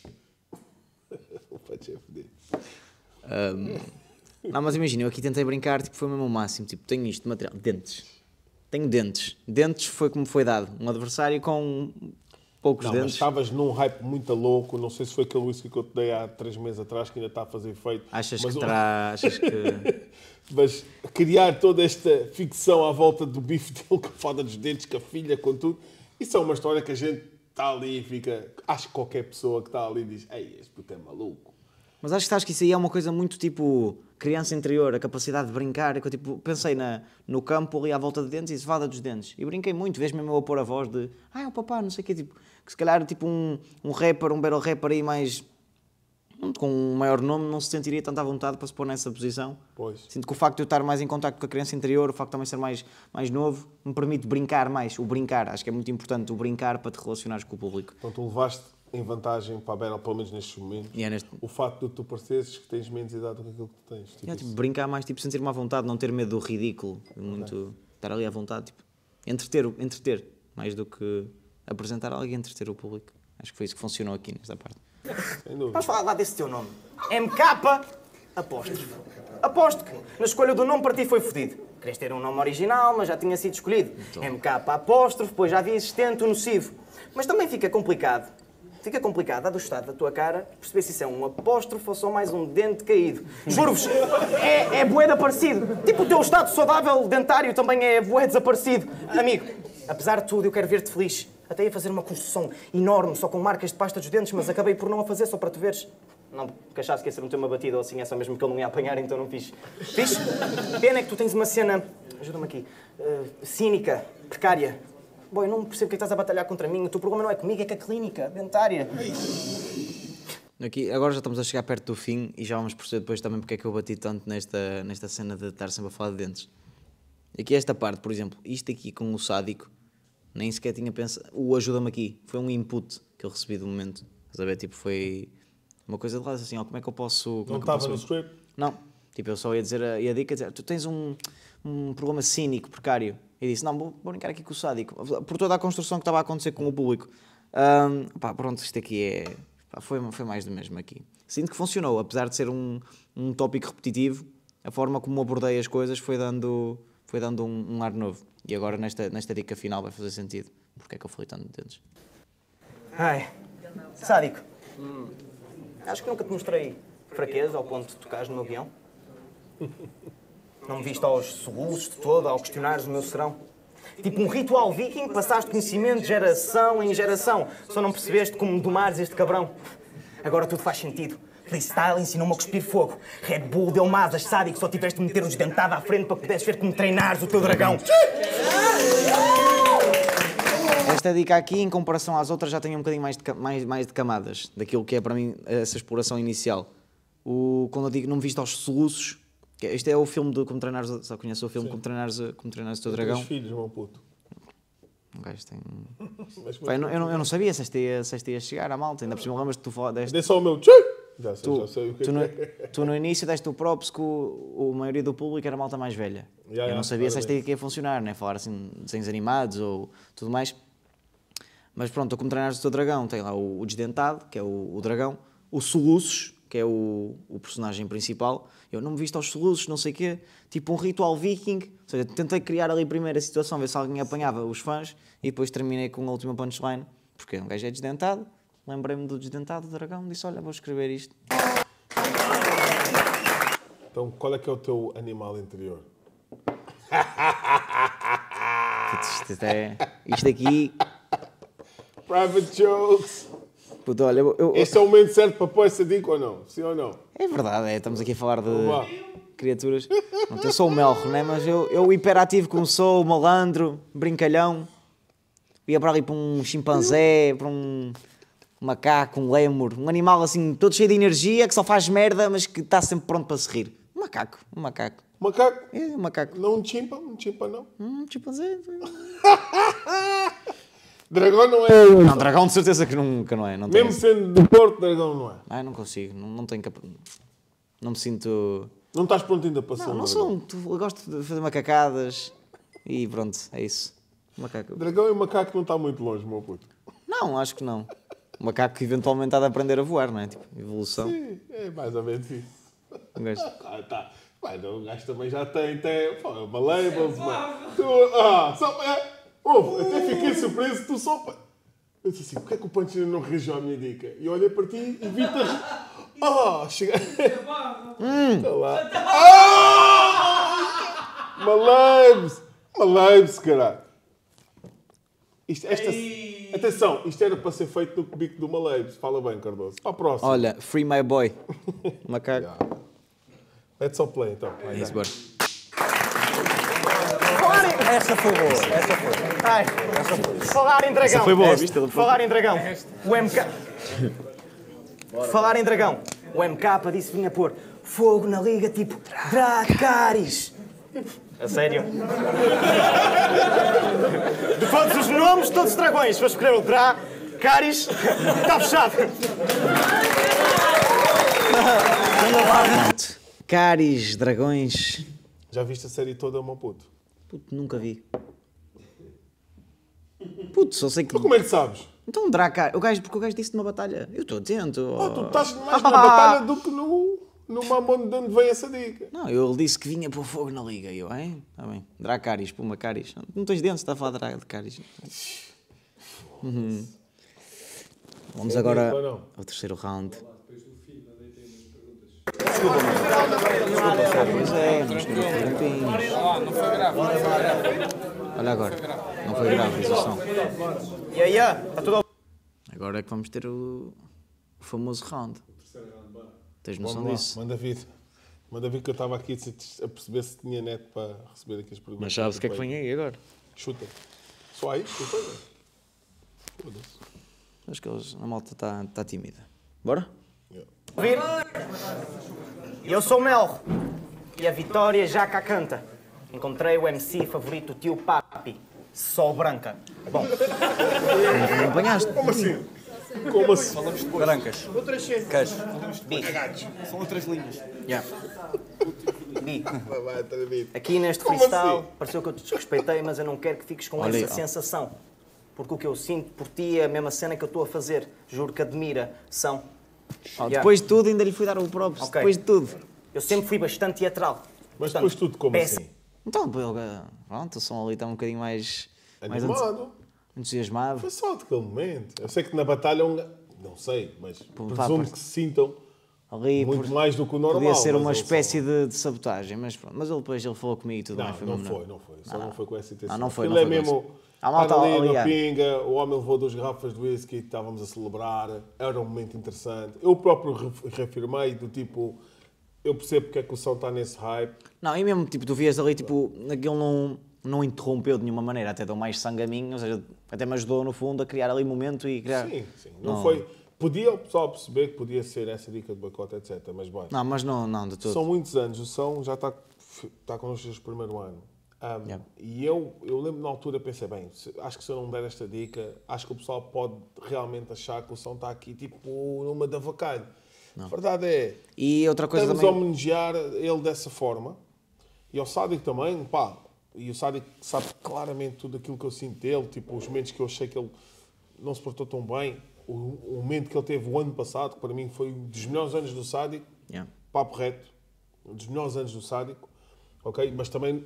O peixe é fedido. Um, não, mas imagina, eu aqui tentei brincar, tipo, foi mesmo o máximo. Tipo, tenho isto de material. Dentes. Tenho dentes. Dentes foi como foi dado. Um adversário com poucos Não, mas dentes. estavas num hype muito louco. Não sei se foi aquele whisky que eu te dei há três meses atrás que ainda está a fazer efeito. Achas mas que o- terá... Achas que... Mas criar toda esta ficção à volta do bife dele com a fada dos dentes, com a filha, com tudo, isso é uma história que a gente está ali e fica... Acho que qualquer pessoa que está ali diz, ei, este puto é maluco. Mas acho que sabes que isso aí é uma coisa muito tipo criança interior, a capacidade de brincar. Que eu tipo, pensei na, no campo ali à volta de dentes e se fada dos dentes. E brinquei muito, vês mesmo eu a pôr a voz de ah, é o papá, não sei o quê. Tipo, que se calhar tipo um, um rapper, um battle rapper aí mais... com um maior nome não se sentiria tanta vontade para se pôr nessa posição. Pois. Sinto que o facto de eu estar mais em contacto com a criança interior, o facto de também ser mais, mais novo, me permite brincar mais. O brincar, acho que é muito importante o brincar para te relacionares com o público. Então tu levaste em vantagem para a Battle, pelo menos nestes momentos, E é neste... o facto de tu pareceres que tens menos idade do que aquilo que tu tens. Tipo É, tipo, isso. brincar mais, tipo, sentir-me à vontade, não ter medo do ridículo, muito estar ali à vontade, tipo, entreter, entreter, mais do que apresentar alguém, entreter o público. Acho que foi isso que funcionou aqui nesta parte. Sem dúvida. Vamos falar lá desse teu nome. M K apóstrofe. Aposto que na escolha do nome para ti foi fodido. Querias ter um nome original, mas já tinha sido escolhido. M K apóstrofe, pois já havia existente o nocivo. Mas também fica complicado. Fica complicado, dado o estado da tua cara, perceber se isso é um apóstrofe ou só mais um dente caído. Juro-vos, é, é bué desaparecido. Tipo o teu estado saudável dentário também é bué desaparecido. Amigo, apesar de tudo, eu quero ver-te feliz. Até ia fazer uma construção enorme, só com marcas de pasta dos dentes, mas acabei por não a fazer, só para te veres. Não, porque achasse que ia ser um tema batido ou assim, é só mesmo que ele não ia apanhar, então não fiz. Fiz? Pena é que tu tens uma cena, ajuda-me aqui, uh, cínica, precária. Bom, eu não percebo que estás a batalhar contra mim, o teu problema não é comigo, é com a clínica dentária. Aqui, agora já estamos a chegar perto do fim e já vamos perceber depois também porque é que eu bati tanto nesta, nesta cena de estar sempre a falar de dentes. Aqui esta parte, por exemplo, isto aqui com o sádico, nem sequer tinha pensado, o ajuda-me aqui, foi um input que eu recebi do momento. Estás a ver, tipo, foi uma coisa de lá, assim, ó, como é que eu posso... Como Não é que eu estava posso... no script? Não, tipo, eu só ia dizer, a, ia a dica, dizer, tu tens um, um problema cínico, precário. E disse, não, vou, vou brincar aqui com o sádico, por toda a construção que estava a acontecer com o público. Um, pá, pronto, isto aqui é... Pá, foi, foi mais do mesmo aqui. Sinto que funcionou, apesar de ser um, um tópico repetitivo, a forma como abordei as coisas foi dando, foi dando um, um ar novo. E agora, nesta, nesta dica final, vai fazer sentido. Porque é que eu falei tanto de dentes? Ai, sádico. Hum. Acho que nunca te mostrei fraqueza ao ponto de tocares no meu guião. Não me viste aos soluços de todo, ao questionares o meu serão. Tipo um ritual viking, passaste conhecimento de geração em geração. Só não percebeste como domares este cabrão. Agora tudo faz sentido. Freestyle ensinou-me a cuspir fogo. Red Bull deu-me asas, sádico, só tiveste de meter o desdentado à frente para poderes ver como treinares o teu dragão. Esta dica aqui, em comparação às outras, já tem um bocadinho mais de, mais, mais de camadas daquilo que é para mim essa exploração inicial. O, quando eu digo não me viste aos soluços, este é o filme de Como Treinares, só conhece o filme Como Treinares, Como Treinares o Teu Dragão? Três filhos, meu puto. Um gajo tem... Mas, Pá, eu, não, eu, não, eu não sabia se esta ia, se esta ia chegar à malta, ainda por cima lembras-te que tu fal- deste... dê só o meu tchê! Já sei, Tu, já sei o que tu, é no, que é. tu no início deste o props que o, a maioria do público era malta mais velha. Ya, eu ya, não sabia se esta claramente. ia funcionar, né? Falar assim de desenhos animados ou tudo mais. Mas pronto, o Como Treinares o Teu Dragão tem lá o, o Desdentado, que é o, o dragão, o Soluços, que é o, o personagem principal. Eu não me visto aos soluços, não sei o quê, tipo um ritual viking. Ou seja, tentei criar ali primeiro a situação, ver se alguém apanhava os fãs e depois terminei com a última punchline, porque um gajo é desdentado. Lembrei-me do Desdentado do Dragão, disse: olha, vou escrever isto. Então, qual é que é o teu animal interior? Isto, isto, é, isto aqui, Private jokes! puto, olha, eu, eu- Este é o momento certo para pôr essa dica ou não? Sim ou não? é verdade, é, estamos aqui a falar de Vá. criaturas. Não, eu sou o melro, né? Mas eu, eu hiperativo como sou, malandro, brincalhão, ia para ali para um chimpanzé, para um macaco, um lémur, um animal assim, todo cheio de energia, que só faz merda, mas que está sempre pronto para se rir. Um macaco, um macaco. Macaco? É, um macaco. Não um chimpa? Um chimpa não? Um chimpanzé. Dragão não é. Não, dragão de certeza que nunca não é. Não tem Mesmo esse. sendo do Porto, dragão não é. Ai, não consigo, não, não tenho capa... Não me sinto... Não estás pronto ainda para ser Não, um não dragão. sou um... tu- Eu gosto de fazer macacadas e pronto, é isso. Macaco. Dragão e macaco não está muito longe, meu puto. Não, acho que não. O macaco que eventualmente há de aprender a voar, não é? Tipo, evolução. Sim, é mais ou menos isso. Um gajo- Ah, tá. Mas o gajo também já tem, tem pô, uma labels, mano. Tu, ah, só é, ouve, até fiquei surpreso, tu só... pa- Eu disse assim, porquê é que o Panchina não reagiu à minha dica? E eu olhei para ti e vi-te a rir. Ah, chega... Hum. Tá lá. Ah! Malabes! Malabes, caralho. Isto, esta... Atenção, isto era para ser feito no bico do Malabes. Fala bem, Cardoso. Para a próxima. Olha, free my boy. Macaco. Let's all play, então. Vai, Isso, vai. bora. Esta foi boa, esta foi. Ai, falar em dragão. foi boa, Este. viste? Ele foi- Falar em dragão. O M K. Falar em dragão. O M K disse que vinha pôr fogo na liga tipo Dracarys. A sério? De todos os nomes, todos os dragões. Vou escolher o Dracarys. Está fechado. Caris, dragões... Já viste a série toda, meu puto? Puto, nunca vi. Puto, só sei que... Tu como é que sabes? Então, Dracar... O gajo, porque o gajo disse numa batalha. Eu estou atento. Ah, tu estás mais na batalha do que no, no mamão de onde vem essa dica. Não, eu- ele disse que vinha pôr fogo na liga. E eu, hein? Está bem. Dracarys, puma Caris. Não tens dentes, está a falar de Dracarys. Uhum. Vamos É agora dica ou não? ao terceiro round. Desculpa, Pois é, não escrevi perguntinhas. Ah, não foi grave, não foi grave. Olha agora. Não foi grave, exaustão. E aí, está tudo Agora é que vamos ter o, o famoso round. Tens noção Vamos lá, disso? manda vir. Manda vir que eu estava aqui a perceber se tinha net para receber aqui as perguntas. Mas sabes o que é que vem aí agora? Chuta. Só aí? Chuta. Foda-se. Acho que eles, a malta está tá tímida. Bora? Vir. Eu sou o Mel. E a vitória já cá canta. Encontrei o M C favorito, o tio Papi. Sol branca. Bom, Não apanhaste? Como assim? Como assim? Brancas. Queijo. Bi. São outras linhas. Yeah. Bi. Vai, vai, tá bem. Aqui neste Como freestyle, assim? pareceu que eu te desrespeitei, mas eu não quero que fiques com Olha aí, essa ó. sensação. Porque o que eu sinto por ti é a mesma cena que eu estou a fazer. Juro que admira. São. Oh, Yeah. depois de tudo, ainda lhe fui dar o props. Ok. Depois de tudo. Eu sempre fui bastante teatral. Mas Portanto, depois tudo como peço- assim? Então, pô, ele- pronto, o som ali está um bocadinho mais, mais entu- Animado. entusiasmado. Foi só daquele momento. Eu sei que na batalha, um... ga- não sei, mas pá, presumo parece- que se sintam ali. Muito por- mais do que o normal. Podia ser mas uma ele espécie só- de, de sabotagem, mas pronto. Mas ele depois ele falou comigo e tudo Não, mais. Foi não mesmo, foi, não foi. Só não, foi com essa intenção. Não, não foi, Aquilo não é foi com mesmo. A malta estar ali ali, na ah. pinga, o homem levou duas garrafas de whisky, estávamos a celebrar, era um momento interessante. Eu próprio re- reafirmei do tipo, eu percebo porque é que o som está nesse hype. Não, e mesmo, tipo, tu vias ali, tipo, aquilo não, não interrompeu de nenhuma maneira, até deu mais sangue a mim, ou seja, até me ajudou, no fundo, a criar ali momento e criar... Sim, sim. Não, Não. foi. Podia o pessoal perceber que podia ser essa dica de boicote, etcétera. Mas bem, Não, mas não, não, de todo. são muitos anos, o som já está, está connosco desde o primeiro ano. Um, Yeah. E eu, eu lembro na altura, pensei, bem, se- acho que se eu não der esta dica, acho que o pessoal pode realmente achar que o som está aqui tipo numa da vacalho. A verdade é, E outra coisa estamos a também... homenagear ele dessa forma. E ao Sádico também, pá. E o Sádico sabe claramente tudo aquilo que eu sinto dele. Tipo, os momentos que eu achei que ele não se portou tão bem. O, o momento que ele teve o ano passado, que para mim foi um dos melhores anos do Sádico. Yeah. Papo reto. Um dos melhores anos do Sádico. Ok? Mas também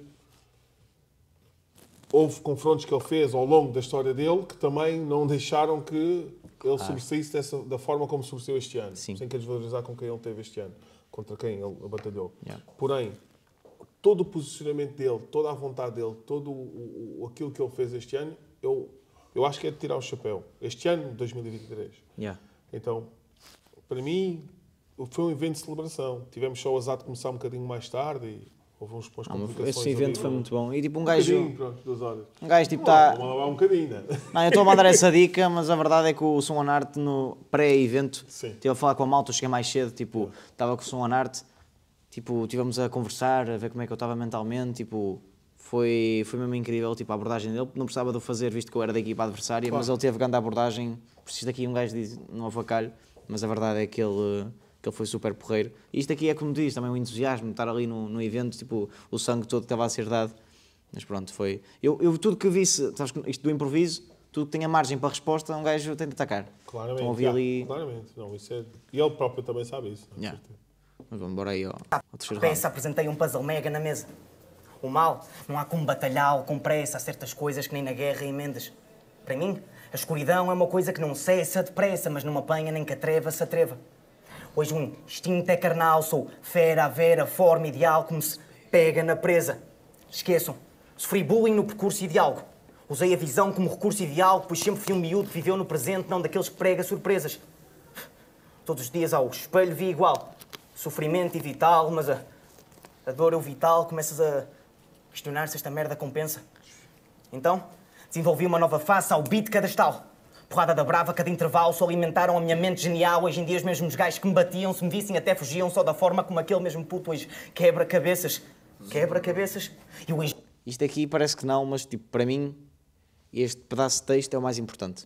houve confrontos que ele fez ao longo da história dele que também não deixaram que ele sobressaísse dessa, da forma como sobressaiu este ano. Sim. Sem querer desvalorizar com quem ele teve este ano. Contra quem ele batalhou. Yeah. Porém, todo o posicionamento dele, toda a vontade dele, todo o, o- aquilo que ele fez este ano, eu, eu acho que é de tirar o chapéu. Este ano, dois mil e vinte e três. Yeah. Então, para mim, foi um evento de celebração. Tivemos só o azar de começar um bocadinho mais tarde e houve uns pós Não, mas complicações. esse evento ali, foi um- muito bom. E tipo, um Um gajo... bocadinho, pronto, duas horas. Um gajo, tipo, Não, está... Vamos lá um bocadinho, né? Não, eu estou a mandar essa dica, mas a verdade é que o Som on Art no pré-evento, Sim. estive a falar com a malta, eu cheguei mais cedo, tipo, estava com o Som on Art, tipo, estivemos a conversar, a ver como é que eu estava mentalmente, tipo, foi, foi mesmo incrível, tipo, a abordagem dele, não precisava de o fazer, visto que eu era da equipa adversária, mas ele teve grande abordagem, por isto aqui um gajo diz, não avacalho, mas a verdade é que ele, que ele foi super porreiro. E isto aqui é como diz, também o entusiasmo, de estar ali no, no evento, tipo, o sangue todo que estava a ser dado. Mas pronto, foi. Eu, eu tudo que visse, sabes, que isto do improviso, tudo que tenha margem para resposta, um gajo tem de atacar. Claramente. Então ouvi já, ali. Claramente. Não, isso é... E ele próprio também sabe isso. não é? Yeah. Mas vamos embora aí ao, ao terceiro Peça, round. apresentei um puzzle mega na mesa. O mal, não há como batalhá-lo com pressa, há certas coisas que nem na guerra emendas. Para mim, a escuridão é uma coisa que não cessa depressa, mas não me apanha nem que a treva se atreva. Hoje um instinto é carnal, sou fera, a vera, forma ideal, como se pega na presa. Esqueçam, sofri bullying no percurso ideal. Usei a visão como recurso ideal, pois sempre fui um miúdo que viveu no presente, não daqueles que prega surpresas. Todos os dias ao espelho vi igual. Sofrimento e vital, mas a, a dor é o vital, começas a questionar se esta merda compensa. Então, desenvolvi uma nova face ao beat cadastral. Porrada da brava, cada intervalo, só alimentaram a minha mente genial. Hoje em dia os mesmos gajos que me batiam, se me vissem até fugiam, só da forma como aquele mesmo puto hoje quebra cabeças. Quebra cabeças. E o Isto aqui parece que não, mas tipo, para mim, este pedaço de texto é o mais importante.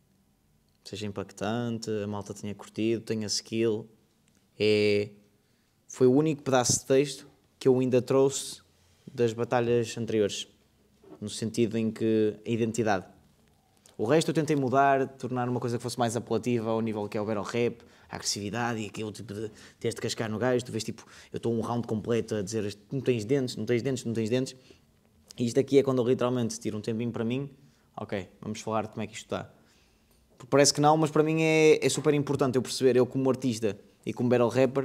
Seja impactante, a malta tenha curtido, tenha skill. É... Foi o único pedaço de texto que eu ainda trouxe das batalhas anteriores. No sentido em que a identidade. O resto eu tentei mudar, tornar uma coisa que fosse mais apelativa ao nível que é o battle rap, a agressividade e aquele tipo de teres de cascar no gajo. Tu vês tipo, eu estou um round completo a dizer não tens dentes, não tens dentes, não tens dentes. E isto aqui é quando eu literalmente tiro um tempinho para mim, ok, vamos falar de como é que isto está. Porque parece que não, mas para mim é, é super importante eu perceber, eu como artista e como battle rapper,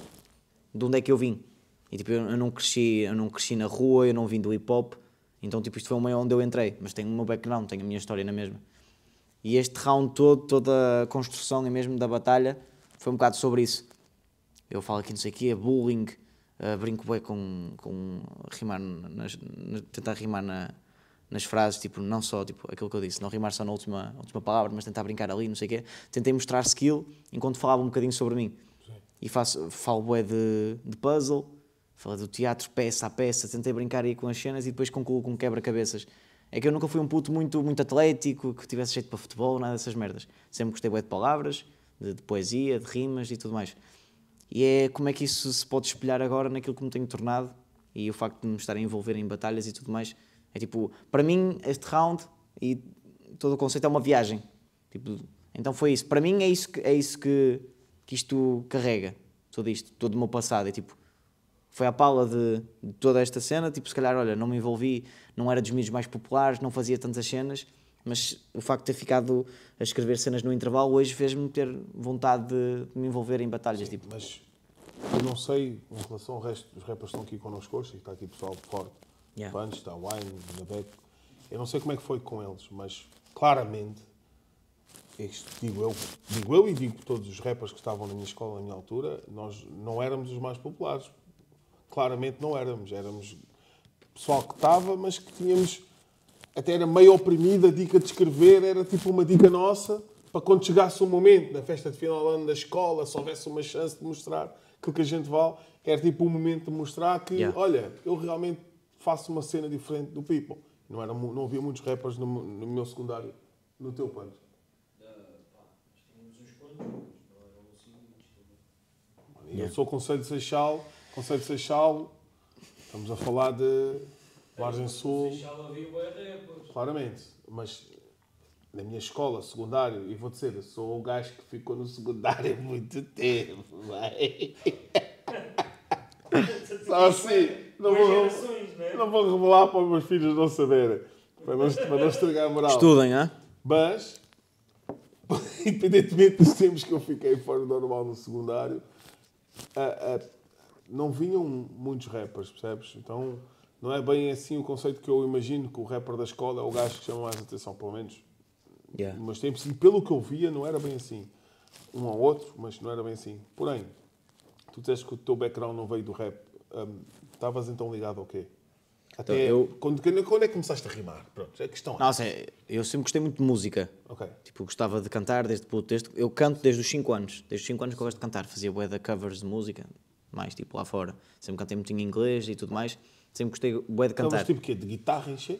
de onde é que eu vim. E tipo, eu, eu não cresci, eu não cresci na rua, eu não vim do hip hop, então tipo, isto foi o meio onde eu entrei, mas tenho o meu background, tenho a minha história na mesma. E este round todo, toda a construção e mesmo da batalha, foi um bocado sobre isso. Eu falo aqui não sei o quê, bullying, uh, brinco bem com, com rimar, nas, na, tentar rimar na, nas frases, tipo, não só tipo, aquilo que eu disse, não rimar só na última, última palavra, mas tentar brincar ali, não sei o quê. Tentei mostrar skill enquanto falava um bocadinho sobre mim. E faço, falo bué de, de puzzle, falo do teatro, peça a peça, tentei brincar aí com as cenas e depois concluo com quebra-cabeças. É que eu nunca fui um puto muito, muito atlético, que tivesse jeito para futebol, nada dessas merdas. Sempre gostei bué de palavras, de, de poesia, de rimas e tudo mais. E é como é que isso se pode espelhar agora naquilo que me tenho tornado e o facto de me estar a envolver em batalhas e tudo mais. É tipo, para mim, este round e todo o conceito é uma viagem. Tipo, então foi isso. Para mim é isso que, é isso que, que isto carrega, tudo isto, todo o meu passado. É tipo, foi a pala de, de toda esta cena, tipo, se calhar, olha, não me envolvi, não era dos mídias mais populares, não fazia tantas cenas, Mas o facto de ter ficado a escrever cenas no intervalo hoje fez-me ter vontade de me envolver em batalhas. Tipo, Mas eu não sei, em relação ao resto dos rappers que estão aqui connosco hoje, e está aqui pessoal forte, Yeah. Punch, está Wine, Nabeck, eu não sei como é que foi com eles, mas claramente, isto digo eu, digo eu e digo todos os rappers que estavam na minha escola, na minha altura, nós não éramos os mais populares. Claramente não éramos. Éramos pessoal que estava, mas que tínhamos, até era meio oprimido, a dica de escrever era tipo uma dica nossa, para quando chegasse o momento, na festa de final de ano da escola, se houvesse uma chance de mostrar aquilo que a gente vale, era tipo um momento de mostrar que, Yeah. olha, eu realmente faço uma cena diferente do People. Não, era, mu- não havia muitos rappers no, no meu secundário, no teu Punch. Eu sou Conselho de Seixal, Conselho de Seixal, estamos a falar de Margem Sul, claramente, mas na minha escola, secundário, e vou dizer, eu sou o gajo que ficou no secundário há muito tempo, vai. Só assim, não vou, não vou revelar para os meus filhos não saberem, para não, para não estragar a moral. estudem, hã? Mas, independentemente dos tempos que eu fiquei fora do normal no secundário, ah, ah, não vinham muitos rappers, percebes? Então, não é bem assim o conceito que eu imagino que o rapper da escola é o gajo que chama mais atenção, pelo menos. Yeah. Mas tempos, e pelo que eu via, não era bem assim. Um ao outro, mas não era bem assim. Porém, tu disseste que o teu background não veio do rap. Hum, Estavas então ligado ao quê? Até Então, eu- quando, quando é que começaste a rimar? Pronto, a questão é. Nossa, é- eu sempre gostei muito de música. Ok. Tipo, gostava de cantar desde puto. Desde, eu canto desde os cinco anos. Desde os cinco anos que eu gosto de cantar. Fazia bué de covers de música, mais tipo lá fora. Sempre cantei muito em inglês e tudo mais. Sempre gostei bué de cantar. Estavas tipo o quê? De guitarra encher?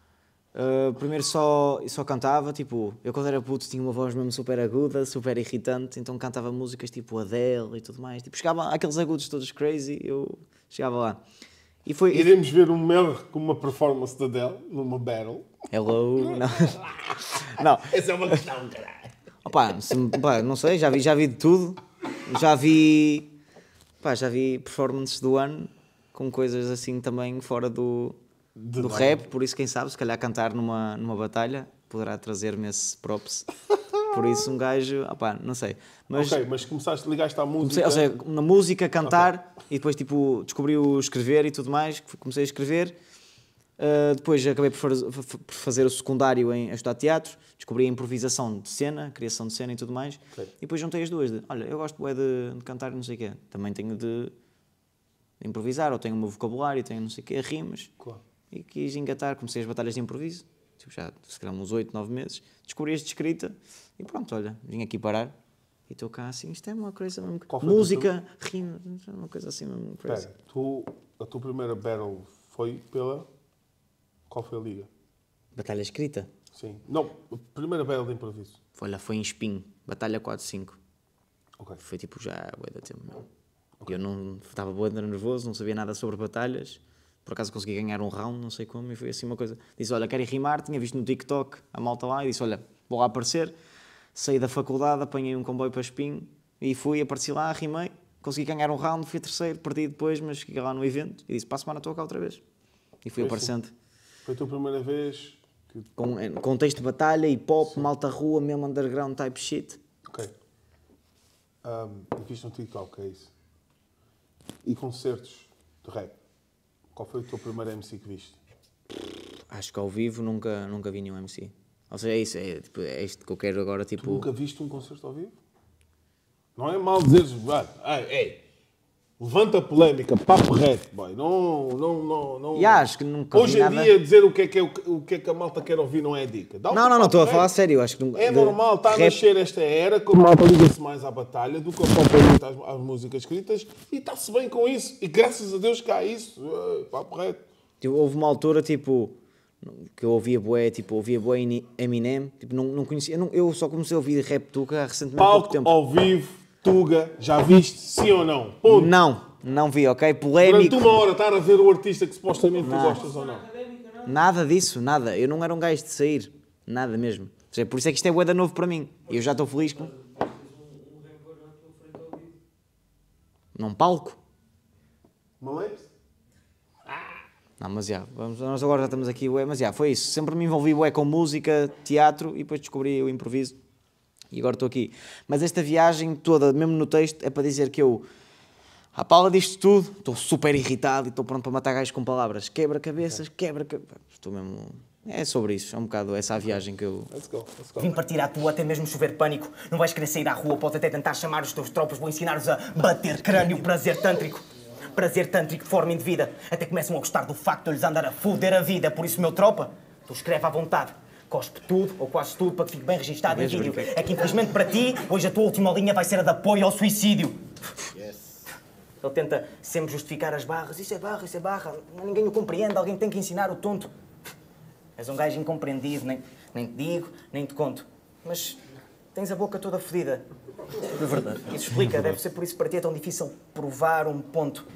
Uh, primeiro só, só cantava, tipo, eu quando era puto tinha uma voz mesmo super aguda, super irritante, então cantava músicas tipo Adele e tudo mais. Tipo, chegava àqueles agudos todos crazy, eu chegava lá. E foi... Iremos ver um Mel com uma performance da Adele, numa battle. Hello, não. Não. Essa é uma questão, caralho. Opa, se, pá, não sei, já vi, já vi de tudo. Já vi, pá, já vi performances do ano com coisas assim também fora do, De do nada. rap, por isso quem sabe, se calhar cantar numa, numa batalha poderá trazer-me esse props. Por isso um gajo, opá, não sei. Mas Ok, mas começaste, ligaste à comecei, música. ou seja, na música, cantar e depois tipo descobri o escrever e tudo mais, comecei a escrever. Uh, depois acabei por, faz- por fazer o secundário em a estudar teatro, descobri a improvisação de cena, criação de cena e tudo mais. Ok. E depois juntei as duas. De, olha, eu gosto bué de, de cantar e não sei o quê. Também tenho de improvisar, ou tenho o meu vocabulário, tenho não sei o quê, rimas. Claro. E quis engatar, comecei as batalhas de improviso, tipo, já se calhar uns oito, nove meses. Descobri este de escrita e pronto, olha, vim aqui parar. E estou cá assim, isto é uma coisa mesmo. Qual foi a tua Música, rima, é uma coisa assim mesmo. crazy. Espera, tu, a tua primeira battle foi pela... Qual foi a liga? Batalha escrita? Sim. Não, a primeira battle de improviso. Olha, foi em Espinho, Batalha quatro cinco. Ok. Foi tipo já bué da tempo mesmo. Eu não estava bué de nervoso, não sabia nada sobre batalhas. Por acaso consegui ganhar um round, não sei como, e foi assim uma coisa. Disse, olha, quero ir rimar, tinha visto no TikTok a malta lá, e disse, olha, vou lá aparecer. Saí da faculdade, apanhei um comboio para Espinho, e fui, apareci lá, rimei, consegui ganhar um round, fui a terceiro, perdi depois, mas fiquei lá no evento, e disse, para a semana estou cá outra vez. E fui Foi aparecendo. Foi a tua primeira vez que... Com eh, contexto de batalha, hip hop, malta rua, mesmo underground type shit. Ok. Um, e viste no TikTok, é isso. E concertos de rap? Qual foi o teu primeiro M C que viste? Acho que ao vivo nunca, nunca vi nenhum M C. Ou seja, é isso, é, tipo, é isto que eu quero agora, Tu tipo... nunca viste um concerto ao vivo? Não é mal dizeres, vai, ei, ei, levanta a polémica, papo reto, boy. Não, não, não, não. E acho que nunca Hoje vi em nada. dia dizer o que, é que é, o que- o que é que a malta quer ouvir não é dica. Dá um Não, não, não, papo estou a reto. falar sério, acho que nunca... É de- normal, está a rap- nascer esta era que a malta liga-se mais à batalha do que a própria às, às músicas escritas e está-se bem com isso. E graças a Deus que há isso. Eh, Papo reto. Tipo, houve uma altura, tipo, que eu ouvia bué, tipo, ouvia bué Ini- Eminem, tipo, não, não conhecia, eu, não- eu só comecei a ouvir rap tuga há recentemente há pouco Palco tempo. ao vivo, Tuga, já viste? Sim ou não? Ponto. Não, não vi, ok? Durante Polémico, uma hora estar a ver o artista que supostamente tu gostas ou não. nada disso, nada. Eu não era um gajo de sair, nada mesmo. Ou seja, por isso é que isto é bué da novo para mim. E eu já estou feliz com... Num palco? Malapes? Não, mas já, vamos, nós agora já estamos aqui, ué, mas já, foi isso. Sempre me envolvi ué, com música, teatro e depois descobri o improviso e agora estou aqui. Mas esta viagem toda, mesmo no texto, é para dizer que eu, à pala disto tudo, estou super irritado e estou pronto para matar gajos com palavras. Quebra-cabeças, quebra-cabeças. Estou mesmo... É sobre isso, é um bocado essa a viagem que eu... Let's go, let's go. Vim partir à tua até mesmo chover pânico. Não vais querer sair à rua, podes até tentar chamar os teus tropas, vou ensinar-os a bater crânio, prazer tântrico. Prazer tântrico de forma indevida. Até começam a gostar do facto de eu lhes andar a foder a vida. Por isso, meu tropa, tu escreve à vontade. Cospe tudo, ou quase tudo, para que fique bem registado em vídeo. É que, infelizmente para ti, hoje a tua última linha vai ser a de apoio ao suicídio. Yes. Ele tenta sempre justificar as barras. Isso é barra, isso é barra. Ninguém o compreende, alguém tem que ensinar o tonto. És um gajo incompreendido, nem, nem te digo, nem te conto. Mas tens a boca toda fodida. É verdade. Isso explica, deve ser por isso que para ti é tão difícil provar um ponto.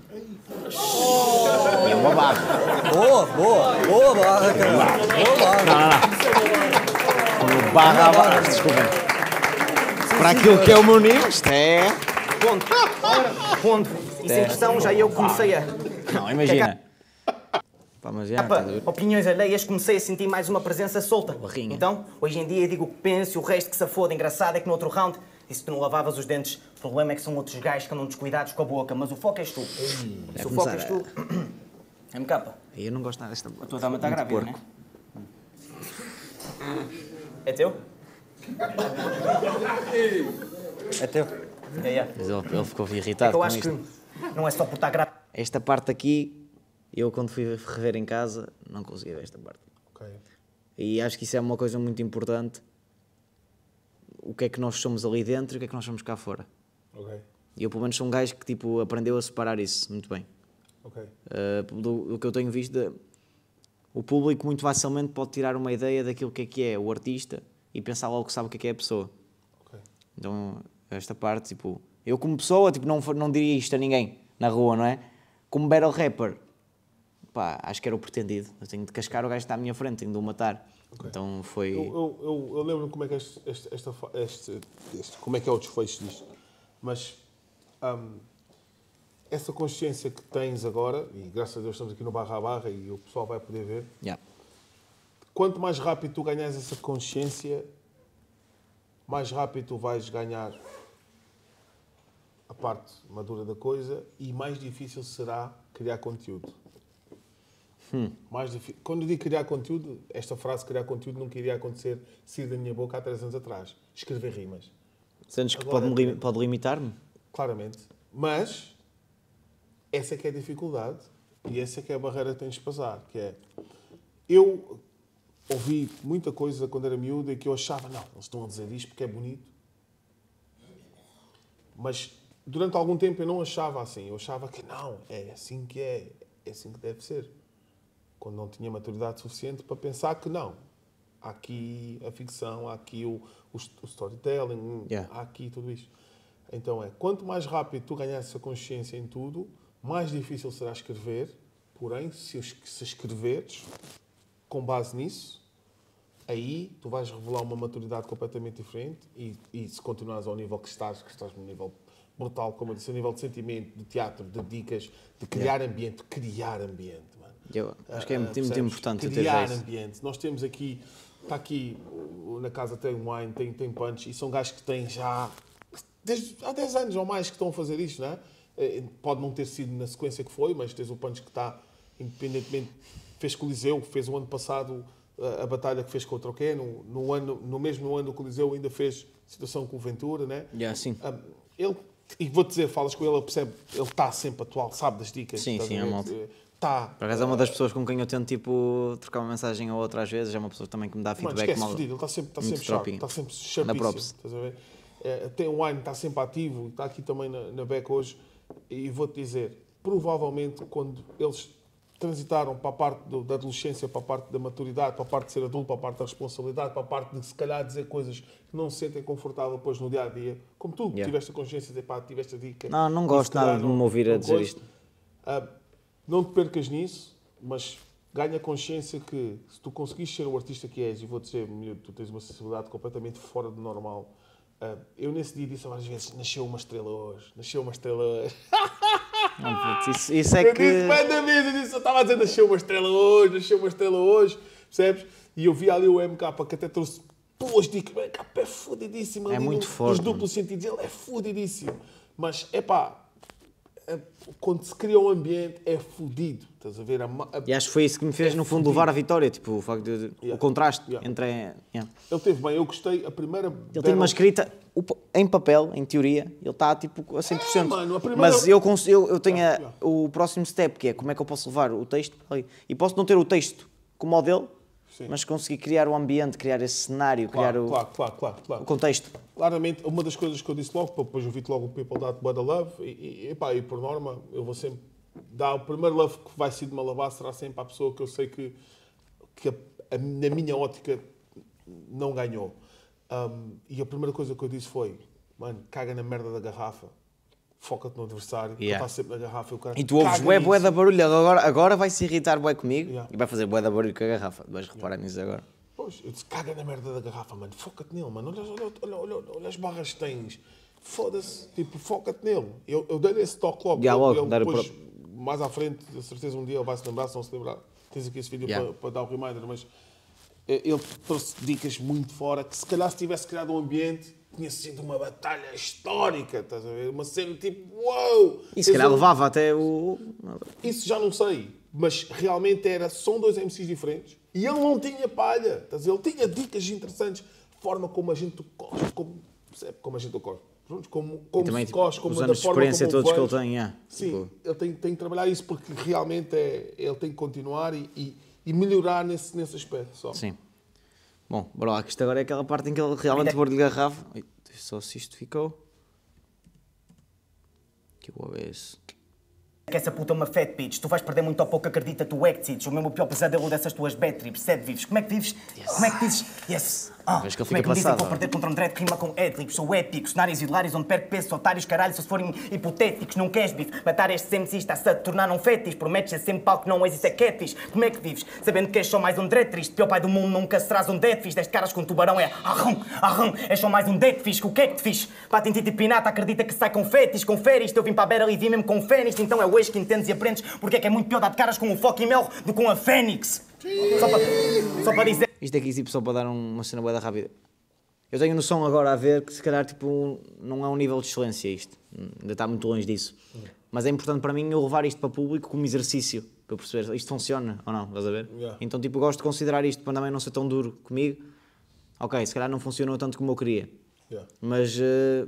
É uma barra. Boa, boa, boa barra, caralho. Boa barra. Uma barra a barra, desculpem. Para aquilo que é o meu nível, isto é... Ponto. Ponto. Isso em questão já eu comecei a... Não, imagina. Pá, mas já, Pá, estás a ver? opiniões alheias, comecei a sentir mais uma presença solta. Barrinha. Então, hoje em dia digo o que penso e o resto que se foda. Engraçado é que no outro round disse que tu não lavavas os dentes. O problema é que são outros gajos que andam descuidados com a boca, mas o foco és tu. Se o foco és tu... M K. Aí eu não gosto nada desta... A tua dama está Muito grávida, não porco. é? É teu? É teu. É, é. Mas ele, ele ficou É irritado que eu com acho isto. que não é só por estar grávida. Esta parte aqui, eu quando fui rever em casa, não conseguia ver esta parte. Ok. E acho que isso é uma coisa muito importante. O que é que nós somos ali dentro e o que é que nós somos cá fora. Ok. E eu, pelo menos, sou um gajo que tipo, aprendeu a separar isso muito bem. Ok. Uh, do, do que eu tenho visto, de, o público muito facilmente pode tirar uma ideia daquilo que é que é o artista e pensar logo que sabe o que é que é a pessoa. Ok. Então, esta parte, tipo, eu como pessoa, tipo, não, não diria isto a ninguém na rua, não é? Como battle rapper, pá, acho que era o pretendido. Eu tenho de cascar o gajo que está à minha frente, tenho de o matar. Okay. Então foi... Eu, eu, eu, eu lembro como é que este, este, esta, este, este, como é que é o desfecho disto. Mas um, essa consciência que tens agora, e graças a Deus estamos aqui no Barra a Barra e o pessoal vai poder ver, yeah. Quanto mais rápido tu ganhas essa consciência, mais rápido tu vais ganhar a parte madura da coisa e mais difícil será criar conteúdo. Hum. Mais difícil. Quando eu digo criar conteúdo, esta frase criar conteúdo nunca iria acontecer sair da minha boca há três anos atrás. Escrever rimas. Sentes que Agora, pode, pode limitar-me? Claramente. Mas essa é que é a dificuldade e essa é que é a barreira que tens de passar, que é... Eu ouvi muita coisa quando era miúdo e que eu achava, não, eles estão a dizer isto porque é bonito. Mas durante algum tempo eu não achava assim. Eu achava que não, é assim que é, é assim que deve ser. Quando não tinha maturidade suficiente para pensar que não. Há aqui a ficção, há aqui o, o, o storytelling, yeah. há aqui tudo isto. Então é, quanto mais rápido tu ganhas essa consciência em tudo, mais difícil será escrever. Porém, se, se escreveres com base nisso, aí tu vais revelar uma maturidade completamente diferente e, e se continuares ao nível que estás, que estás num nível brutal, como eu disse, a nível de sentimento, de teatro, de dicas, de criar yeah. ambiente, de criar ambiente. Mano. Eu acho que é muito, uh, muito importante criar ter ambiente. Nós temos aqui, está aqui, na casa tem wine, tem, tem punch, e são gajos que têm já, desde, há dez anos ou mais que estão a fazer isto, não é? Pode não ter sido na sequência que foi, mas tens o punch que está, independentemente, fez Coliseu, fez o ano passado a, a batalha que fez contra o Ken, no, no, ano, no mesmo ano do Coliseu ainda fez situação com o Ventura, né? Yeah, sim. Um, ele, e vou-te dizer, falas com ele, ele percebe, ele está sempre atual, sabe das dicas. Sim, sim, é malta. Tá. Por acaso é uma das pessoas com quem eu tento tipo, trocar uma mensagem ou outra às vezes, é uma pessoa também que me dá feedback. Mano, esquece, fedido, ele está sempre, está sempre sharp, está sempre sharpíssimo. Estás a ver? É, tem o Wine, está sempre ativo, está aqui também na, na Beck hoje. E vou-te dizer, provavelmente quando eles transitaram para a parte do, da adolescência, para a parte da maturidade, para a parte de ser adulto, para a parte da responsabilidade, para a parte de se calhar dizer coisas que não se sentem confortável depois no dia a dia, como tu, yeah. tiveste a consciência de dizer, pá, tiveste a dica. Não, não gosto nada de me ouvir a dizer coisa. isto. Uh, não te percas nisso, mas ganha consciência que se tu conseguires ser o artista que és, e vou dizer, tu tens uma sensibilidade completamente fora do normal. Uh, eu nesse dia disse várias vezes, nasceu uma estrela hoje, nasceu uma estrela hoje. Não, puto, isso, isso é Eu que... disse, manda vida, eu disse, eu estava a dizer, nasceu uma estrela hoje, nasceu uma estrela hoje, percebes? E eu vi ali o M K, que até trouxe boas dicas. O M K é fudidíssimo. É ali muito no, forte, nos duplos sentidos, ele é fudidíssimo. Mas, é pá, quando se cria um ambiente, é fudido. Estás a ver? A, a, E acho que foi isso que me fez, é no fundo, fudido. levar a vitória. Tipo, o facto de... Yeah. O contraste Yeah. entre... Yeah. Ele teve bem, eu gostei. A primeira. Ele tem uma escrita, o pa- em papel, em teoria, ele está tipo a cem por cento. É, mano, a primeira- Mas eu, cons- eu, eu tenho a- Yeah. o próximo step, que é como é que eu posso levar o texto ali. E posso não ter o texto como o dele, Sim. mas conseguir criar o ambiente, criar esse cenário, criar Claro, o, claro, claro, claro, claro. o contexto. Claramente, uma das coisas que eu disse logo, depois eu vi logo o People That But Love, e, e, epá, e por norma, eu vou sempre dar o primeiro love que vai ser de uma lavar, será sempre a pessoa que eu sei que, que a, a, na minha ótica não ganhou. Um, e a primeira coisa que eu disse foi, mano, caga na merda da garrafa, foca-te no adversário, que Yeah. está sempre na garrafa. E, o cara, E tu ouves caga bué, bué nisso. da barulho, agora, agora vai se irritar bué comigo Yeah. e vai fazer bué da barulho com a garrafa. Vais reparar nisso agora. Pois, eu disse, caga na merda da garrafa, mano, foca-te nele, mano, olha, olha, olha, olha, olha as barras que tens, foda-se, tipo, foca-te nele. Eu, eu dei-lhe esse toque logo, Já, logo, ele dar o depois, mais à frente, de certeza um dia ele vai se lembrar, se não se lembrar, tens aqui esse vídeo Yeah. para, para dar o reminder, mas eh, ele trouxe dicas muito fora, que se calhar se tivesse criado um ambiente, tinha sido uma batalha histórica, estás a ver? Uma cena tipo, uau! E se calhar Esse- levava até o... Isso já não sei, mas realmente era, são dois M Cs diferentes e ele não tinha palha, estás a ver? Ele tinha dicas interessantes, forma como a gente cospe, como, percebe? Como a gente cospe, pronto, como, como também, se tipo, cospe, como os da anos de forma experiência como o todos que ele vejo. tem, yeah. Sim, Tipo- ele tem, tem que trabalhar isso porque realmente é, ele tem que continuar e, e, e melhorar nesse, nesse aspecto só. Sim. Bom, bora lá, que isto agora é aquela parte em que ele realmente pôr de garrafa. Ui, só se isto ficou. Que o é esse? Que essa puta é uma fat bitch. Tu vais perder muito ou pouco, acredita, tu é que decides. O mesmo pior pesadelo dessas tuas bad trips. Sede vives. Como é que vives? Como é que dizes? Yes. Ah, Vejo que ele como é fica que me dizem que passado, vou perder contra um dread que rima com adlibs? Sou épico. Cenários hilários onde perco peso, otários, caralho, se forem hipotéticos. Não queres bife. Matar estes M Cs está-se a tornar um fétiche. Prometes ser sempre palco que não és, isso é catfish. Como é que vives? Sabendo que és só mais um dread triste. Pior pai do mundo, nunca serás um deadfish. Deste caras com tubarão é arrão, arrão. És só mais um deadfish. O que é que te fiz? Bate em ti tipo pinata, acredita que sai com fétis. Confere isto, eu vim para a Beira e vim mesmo com fénix. Então é o ex que entendes e aprendes porque é que é muito pior dar de caras com o fucking Mel do que com a Fênix. Só para, só para dizer. Isto aqui tipo só para dar um- uma cena bué da rápida. Eu tenho noção agora a ver que se calhar tipo, não é um nível de excelência isto. Ainda está muito longe disso. Mas é importante para mim eu levar isto para público como exercício. Para eu perceber isto funciona ou não, estás a ver? Yeah. Então tipo, eu gosto de considerar isto para também não ser tão duro comigo. Ok, se calhar não funcionou tanto como eu queria. Yeah. Mas eh,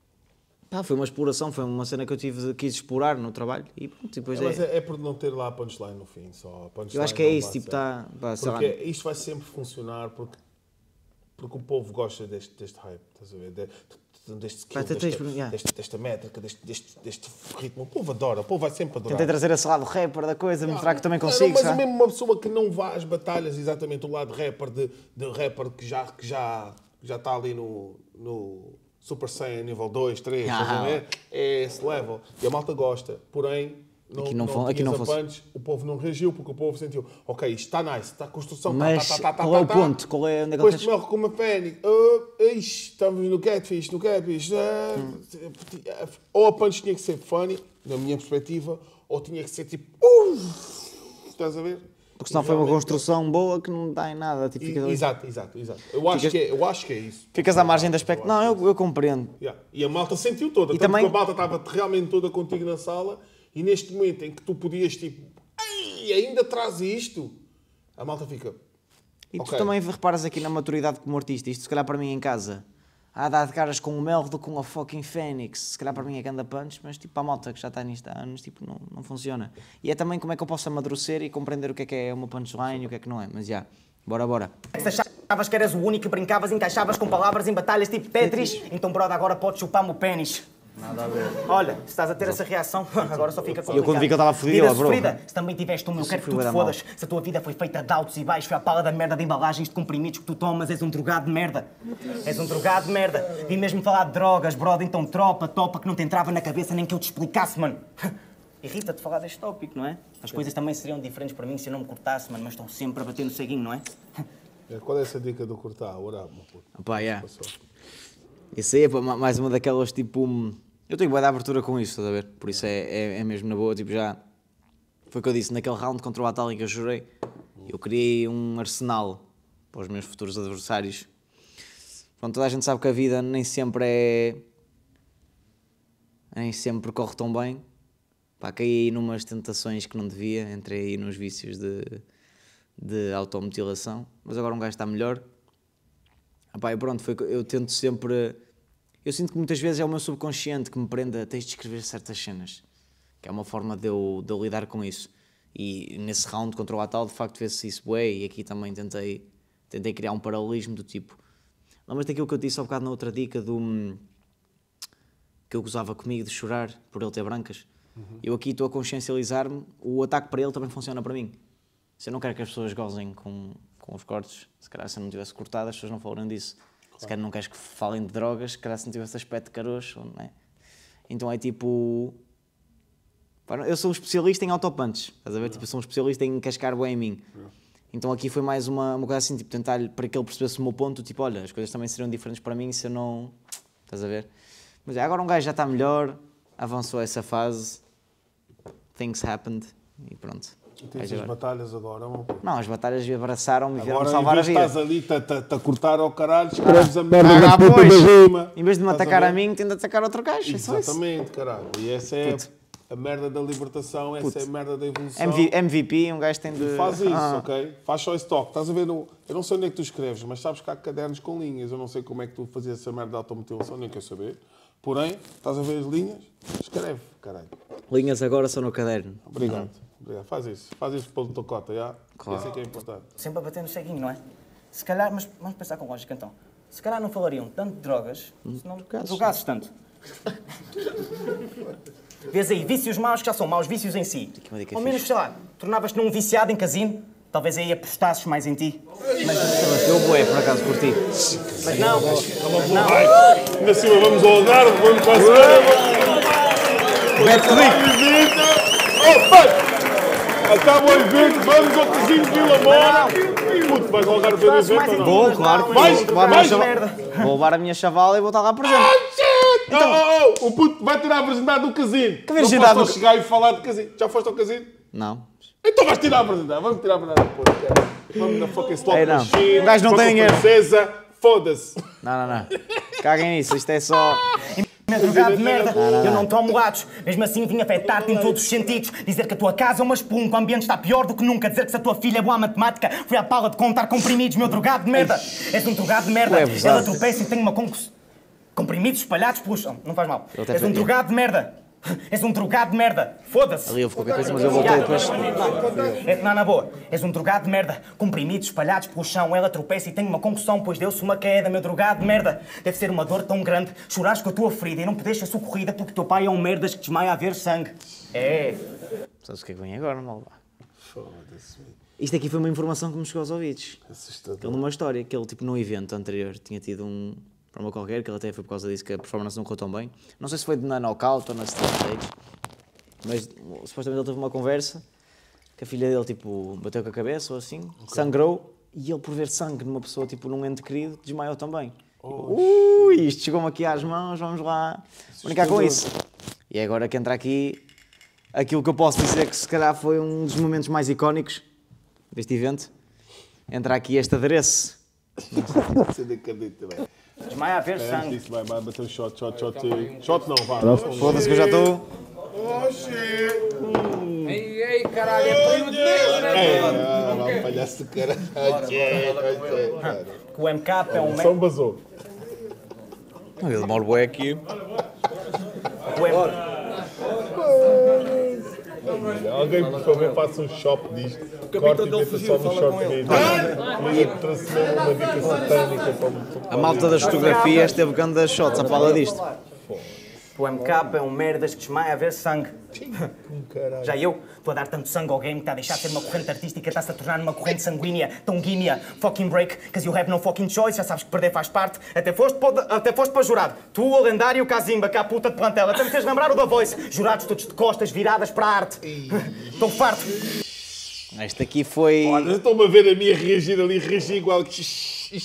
pá, foi uma exploração, foi uma cena que eu tive de, quis explorar no trabalho. E pronto, depois É, mas é, é, é por não ter lá a punchline no fim, só. A punchline eu acho que é não isso, vai tipo, ser. está... pá, sei lá. Porque isto vai sempre funcionar porque, porque o povo gosta deste, deste hype, estás a ver? De, de, deste skill, Pá, tentei desta, experimentar, yeah. deste- desta métrica, deste, deste, deste ritmo. O povo adora, o povo vai sempre adorar. Tentei trazer esse lado rapper da coisa, mostrar que também Não, consigo, mas sabe? mesmo uma pessoa que não vá às batalhas, exatamente o lado rapper, de, de rapper que já, que já, já está ali no, no Super Saiyan nível dois, três, estás a Ah. ver? É esse level. E a malta gosta. Porém, não, Aqui não fun- aqui tinhas não a funciona. punch, o povo não reagiu porque o povo sentiu, ok, isto está nice, está a construção, tá, Mas tá, tá, tá, qual tá, é o tá. ponto? Qual é onde é que Depois ele te morre com uma Fênix. Oh, ixi, estamos no Catfish, no Catfish. ah, Hum. Ou a punch tinha que ser funny, na minha perspectiva, ou tinha que ser tipo. Uh, estás a ver? Porque senão E foi uma realmente- construção boa que não dá em nada. Tipo, E- fica ali- Exato, exato, exato. Eu acho, Ficas- que é, eu acho que é isso. Ficas à margem do aspecto. Eu Não, acho eu, eu compreendo. Yeah. E a malta sentiu toda. E Tanto também- que a malta estava realmente toda contigo na sala e neste momento em que tu podias tipo, ai, ainda traz isto, a malta fica. E tu Ok. também reparas aqui na maturidade como artista. Isto se calhar para mim em casa. Há dar de caras com o Mel do que com a fucking Fênix. Se calhar para mim é ganda punch, mas tipo a malta que já está nisto há anos, tipo, não, não funciona. E é também como é que eu posso amadurecer e compreender o que é que é uma punchline e o que é que não é. Mas já, bora, bora. Se achavas que eras o único que brincavas, encaixavas com palavras em batalhas tipo Tetris, então, brother, agora podes chupar-me o pênis. Nada a ver. Olha, se estás a ter essa reação, agora só fica complicado. Eu quando vi que eu estava fodido, Vida ó, bro. sofrida, se também tiveste um, eu quero que tu sofri te bué da mal. fodas. Se a tua vida foi feita de altos e baixos, foi a pala da merda de embalagens de comprimidos que tu tomas, és um drogado de merda. És um drogado de merda. Vim mesmo falar de drogas, brother, então tropa, topa, que não te entrava na cabeça nem que eu te explicasse, mano. Irrita-te falar deste tópico, não é? As coisas também seriam diferentes para mim se eu não me cortasse, mano, mas estou sempre a bater no ceguinho, não é? Qual é essa dica do cortar? Ora, meu puto. Opá, yeah. Passou. Isso aí é pá, ma- mais uma daquelas tipo. hum, Eu tenho boa da abertura com isso, estás a ver? Por isso é, é, é mesmo na boa, tipo já... Foi o que eu disse, naquele round contra o Atali que eu chorei, eu criei um arsenal para os meus futuros adversários. Pronto, toda a gente sabe que a vida nem sempre é... nem sempre corre tão bem. Pá, caí aí numas tentações que não devia, entrei aí nos vícios de, de automutilação, mas agora um gajo está melhor. Ah, pá, e pronto, foi, eu tento sempre... Eu sinto que muitas vezes é o meu subconsciente que me prende a tens de escrever certas cenas, que é uma forma de eu, de eu lidar com isso. E nesse round contra o Atal, de facto, vê-se isso bué, e aqui também tentei, tentei criar um paralelismo do tipo... Lembras-te daquilo que eu disse há um bocado na outra dica, do... que eu gozava comigo de chorar por ele ter brancas? Uhum. Eu aqui estou a consciencializar-me, o ataque para ele também funciona para mim. Se eu não quero que as pessoas gozem com, com os cortes, se calhar se eu não tivesse cortado, as pessoas não falariam disso. Claro. Se calhar não queres que falem de drogas, se calhar se não tivesse aspecto de caroço, não é? Então é tipo... Eu sou um especialista em autopunches, estás a ver? Tipo, eu sou um especialista em cascar bem em mim. Então aqui foi mais uma, uma coisa assim, tipo, tentar, para que ele percebesse o meu ponto, tipo, olha, as coisas também seriam diferentes para mim se eu não... Estás a ver? Mas agora um gajo já está melhor, avançou essa fase, things happened, e pronto. E tens as batalhas agora, mano? Não, as batalhas abraçaram-me e vieram-me salvar a vida. Agora, em vez de estás ali, a cortar ao caralho, escreves a merda ah, da puta da rima. Em vez de me atacar a, a mim, tenta atacar outro gajo. Exatamente, caralho. E essa é Puto. a merda da libertação, essa Puto. é a merda da evolução. M V P, um gajo tem de... E faz isso, ah. ok? Faz só esse toque. Estás a ver, no... eu não sei onde é que tu escreves, mas sabes que há cadernos com linhas. Eu não sei como é que tu fazias essa merda de automutilação, nem quero saber. Porém, estás a ver as linhas? Escreve, caralho. Linhas agora são no caderno. Obrigado. Uhum. Obrigado. Faz isso. Faz isso pelo teu cota, já? Claro. Isso é que é importante. Sempre a bater no ceguinho, não é? Se calhar, mas vamos pensar com lógica então. Se calhar não falariam tanto de drogas hum, se não drogasses tanto. Vês aí, vícios maus que já são maus vícios em si. Ao menos, sei lá, tornavas-te num viciado em casino, talvez aí apostasses mais em ti. Mas eu vou é, por acaso, por ti. Mas não, mas não. Ainda cima vamos ao Algarve, vamos para a semana. Beto Rico. Oh, pai! Acaba o evento, vamos ao casino de Vila Moura. Puto, vais ao Algarve ver o evento ou não? Vou, claro que vais. Vais? Vou levar a minha chavala e vou estar lá presente. Então, oh, oh, oh, o puto vai tirar a virgindade do casino. Que virgindade? Não posso do... chegar e falar de casino. Já foste ao casino? Não. Então vais tirar a virgindade. Vamos tirar a virgindade do puto, cara. Vamos na fucking slot Ei, não. machine. O gajo não tem dinheiro. Princesa, foda-se. Não, não, não. Caguem nisso, isto é só... Minha drogada de merda, não, não, não. Eu não tomo lados. Mesmo assim vim afetar-te em todos os sentidos. Dizer que a tua casa é uma espuma, que o ambiente está pior do que nunca. Dizer que se a tua filha é boa à matemática, fui à pala de contar comprimidos, meu drogado de merda. És um drogado de merda. Ela tropeça e tem uma concussão. Comprimidos espalhados pelo chão. Não faz mal. És um drogado de merda. És um drogado de merda. Foda-se. Ali houve qualquer coisa, mas eu voltei depois. Não, na boa. És um drogado de merda. Comprimidos espalhados pelo chão. Ela tropeça e tem uma concussão, pois deu-se uma queda, meu drogado de merda. Deve ser uma dor tão grande. Chorares com a tua ferida e não podes ser socorrida porque teu pai é um merdas que desmaia a ver sangue. É. Sabes o que é que vem agora, malvá? Foda-se. Isto aqui foi uma informação que me chegou aos ouvidos. Assustador. Ele numa história, que ele tipo num evento anterior tinha tido um... problema qualquer, que ele até foi por causa disso que a performance não correu tão bem. Não sei se foi na knockout ou na stage, mas supostamente ele teve uma conversa que a filha dele tipo bateu com a cabeça ou assim, okay. sangrou, e ele por ver sangue numa pessoa tipo num ente querido desmaiou também. Oh, Ui, isto chegou-me aqui às mãos, vamos lá brincar com isso. E é agora que entra aqui aquilo que eu posso dizer que se calhar foi um dos momentos mais icónicos deste evento. Entra aqui este adereço. Você não acredita, velho. Desmaia a ver sangue. Vai, vai bater um shot, shot, shot. Shot não, vá. Foda-se que eu já estou. Oh, shit. Hum. Ei, ei, caralho, é primo de Deus, né? É, palhaço do caralho. O M K é um... Só um vazou. Ele demora bué aqui. O M Alguém, por favor, faça um shop disto. Corte e meta só no short vídeo. E trouxe mesmo uma dica satânica para... A malta das fotografias teve grandes shots a falar disto. O M K é um merdas que desmaia a ver sangue. Já eu estou a dar tanto sangue ao game que está a deixar de ser uma corrente artística, está-se a tornar numa corrente sanguínea, tão guínea. Fucking break, cause you have no fucking choice, já sabes que perder faz parte. Até foste para, até foste para jurado. Tu, o lendário Kazimba, que é a puta de plantel. Até me fez lembrar o da Voice. Jurados todos de costas, viradas para a arte. Estou farto. Este aqui foi... Olha, estou-me a ver a minha reagir ali, reagir igual...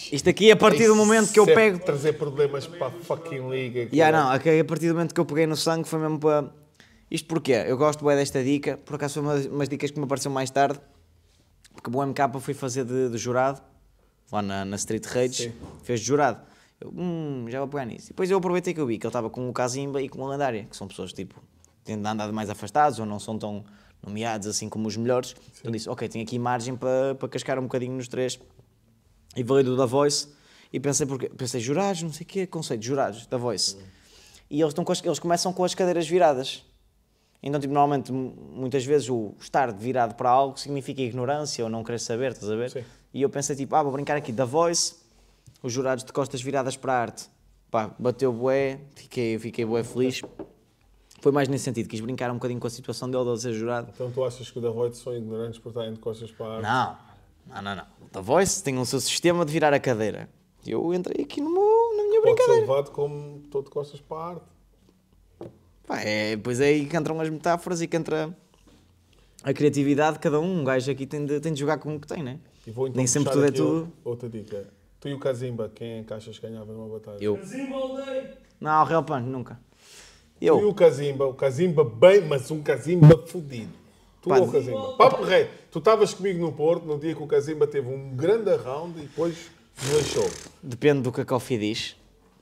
Isto aqui, a partir do momento que eu Sempre pego... trazer problemas para a fucking liga. Yeah, não, a partir do momento que eu peguei no sangue foi mesmo para... Isto porquê? Eu gosto bem desta dica, por acaso foi uma, umas dicas que me apareceu mais tarde, porque o M K fui fazer de, de jurado, lá na, na Street Rage, Sim. fez de jurado. Eu, hum, já vou pegar nisso. E depois eu aproveitei que eu vi que ele estava com o Kazimba e com o Lendária, que são pessoas tipo, têm andado mais afastados ou não são tão nomeados assim como os melhores. Sim. Eu disse, ok, tenho aqui margem para, para cascar um bocadinho nos três. E falei do da Voice e pensei, porque, pensei jurados, não sei o quê, conceito, jurados, da Voice. Uhum. E eles, estão com as, eles começam com as cadeiras viradas. Então, tipo, normalmente, muitas vezes o estar virado para algo significa ignorância ou não querer saber, estás a ver? Sim. E eu pensei, tipo, ah, vou brincar aqui da Voice, os jurados de costas viradas para a arte. Pá, bateu bué, fiquei, fiquei bué feliz. Foi mais nesse sentido, quis brincar um bocadinho com a situação dele, de ser jurado. Então tu achas que o da Voice são ignorantes por estarem de costas para a arte? Não. Não, não, não. O The Voice tem o seu sistema de virar a cadeira. Eu entrei aqui no meu, na minha Pode brincadeira. Pode ser levado como todo de costas para a arte. Pá, é, pois é aí que entram as metáforas e que entra a criatividade de cada um. Um gajo aqui tem de, tem de jogar com o que tem, né? E vou então nem sempre tudo é tudo. Outra dica. Tu e o Kazimba, quem é que achas que ganhava numa batalha? Eu. Kazimba odeio! Não, Real Punk, nunca. Eu. Tu e o Kazimba, o Kazimba bem, mas um Kazimba fodido. Tu ou o Kazimba? Papo rei, tu estavas comigo no Porto no dia que o Kazimba teve um grande round e depois deixou. Depende do que a Coffee diz.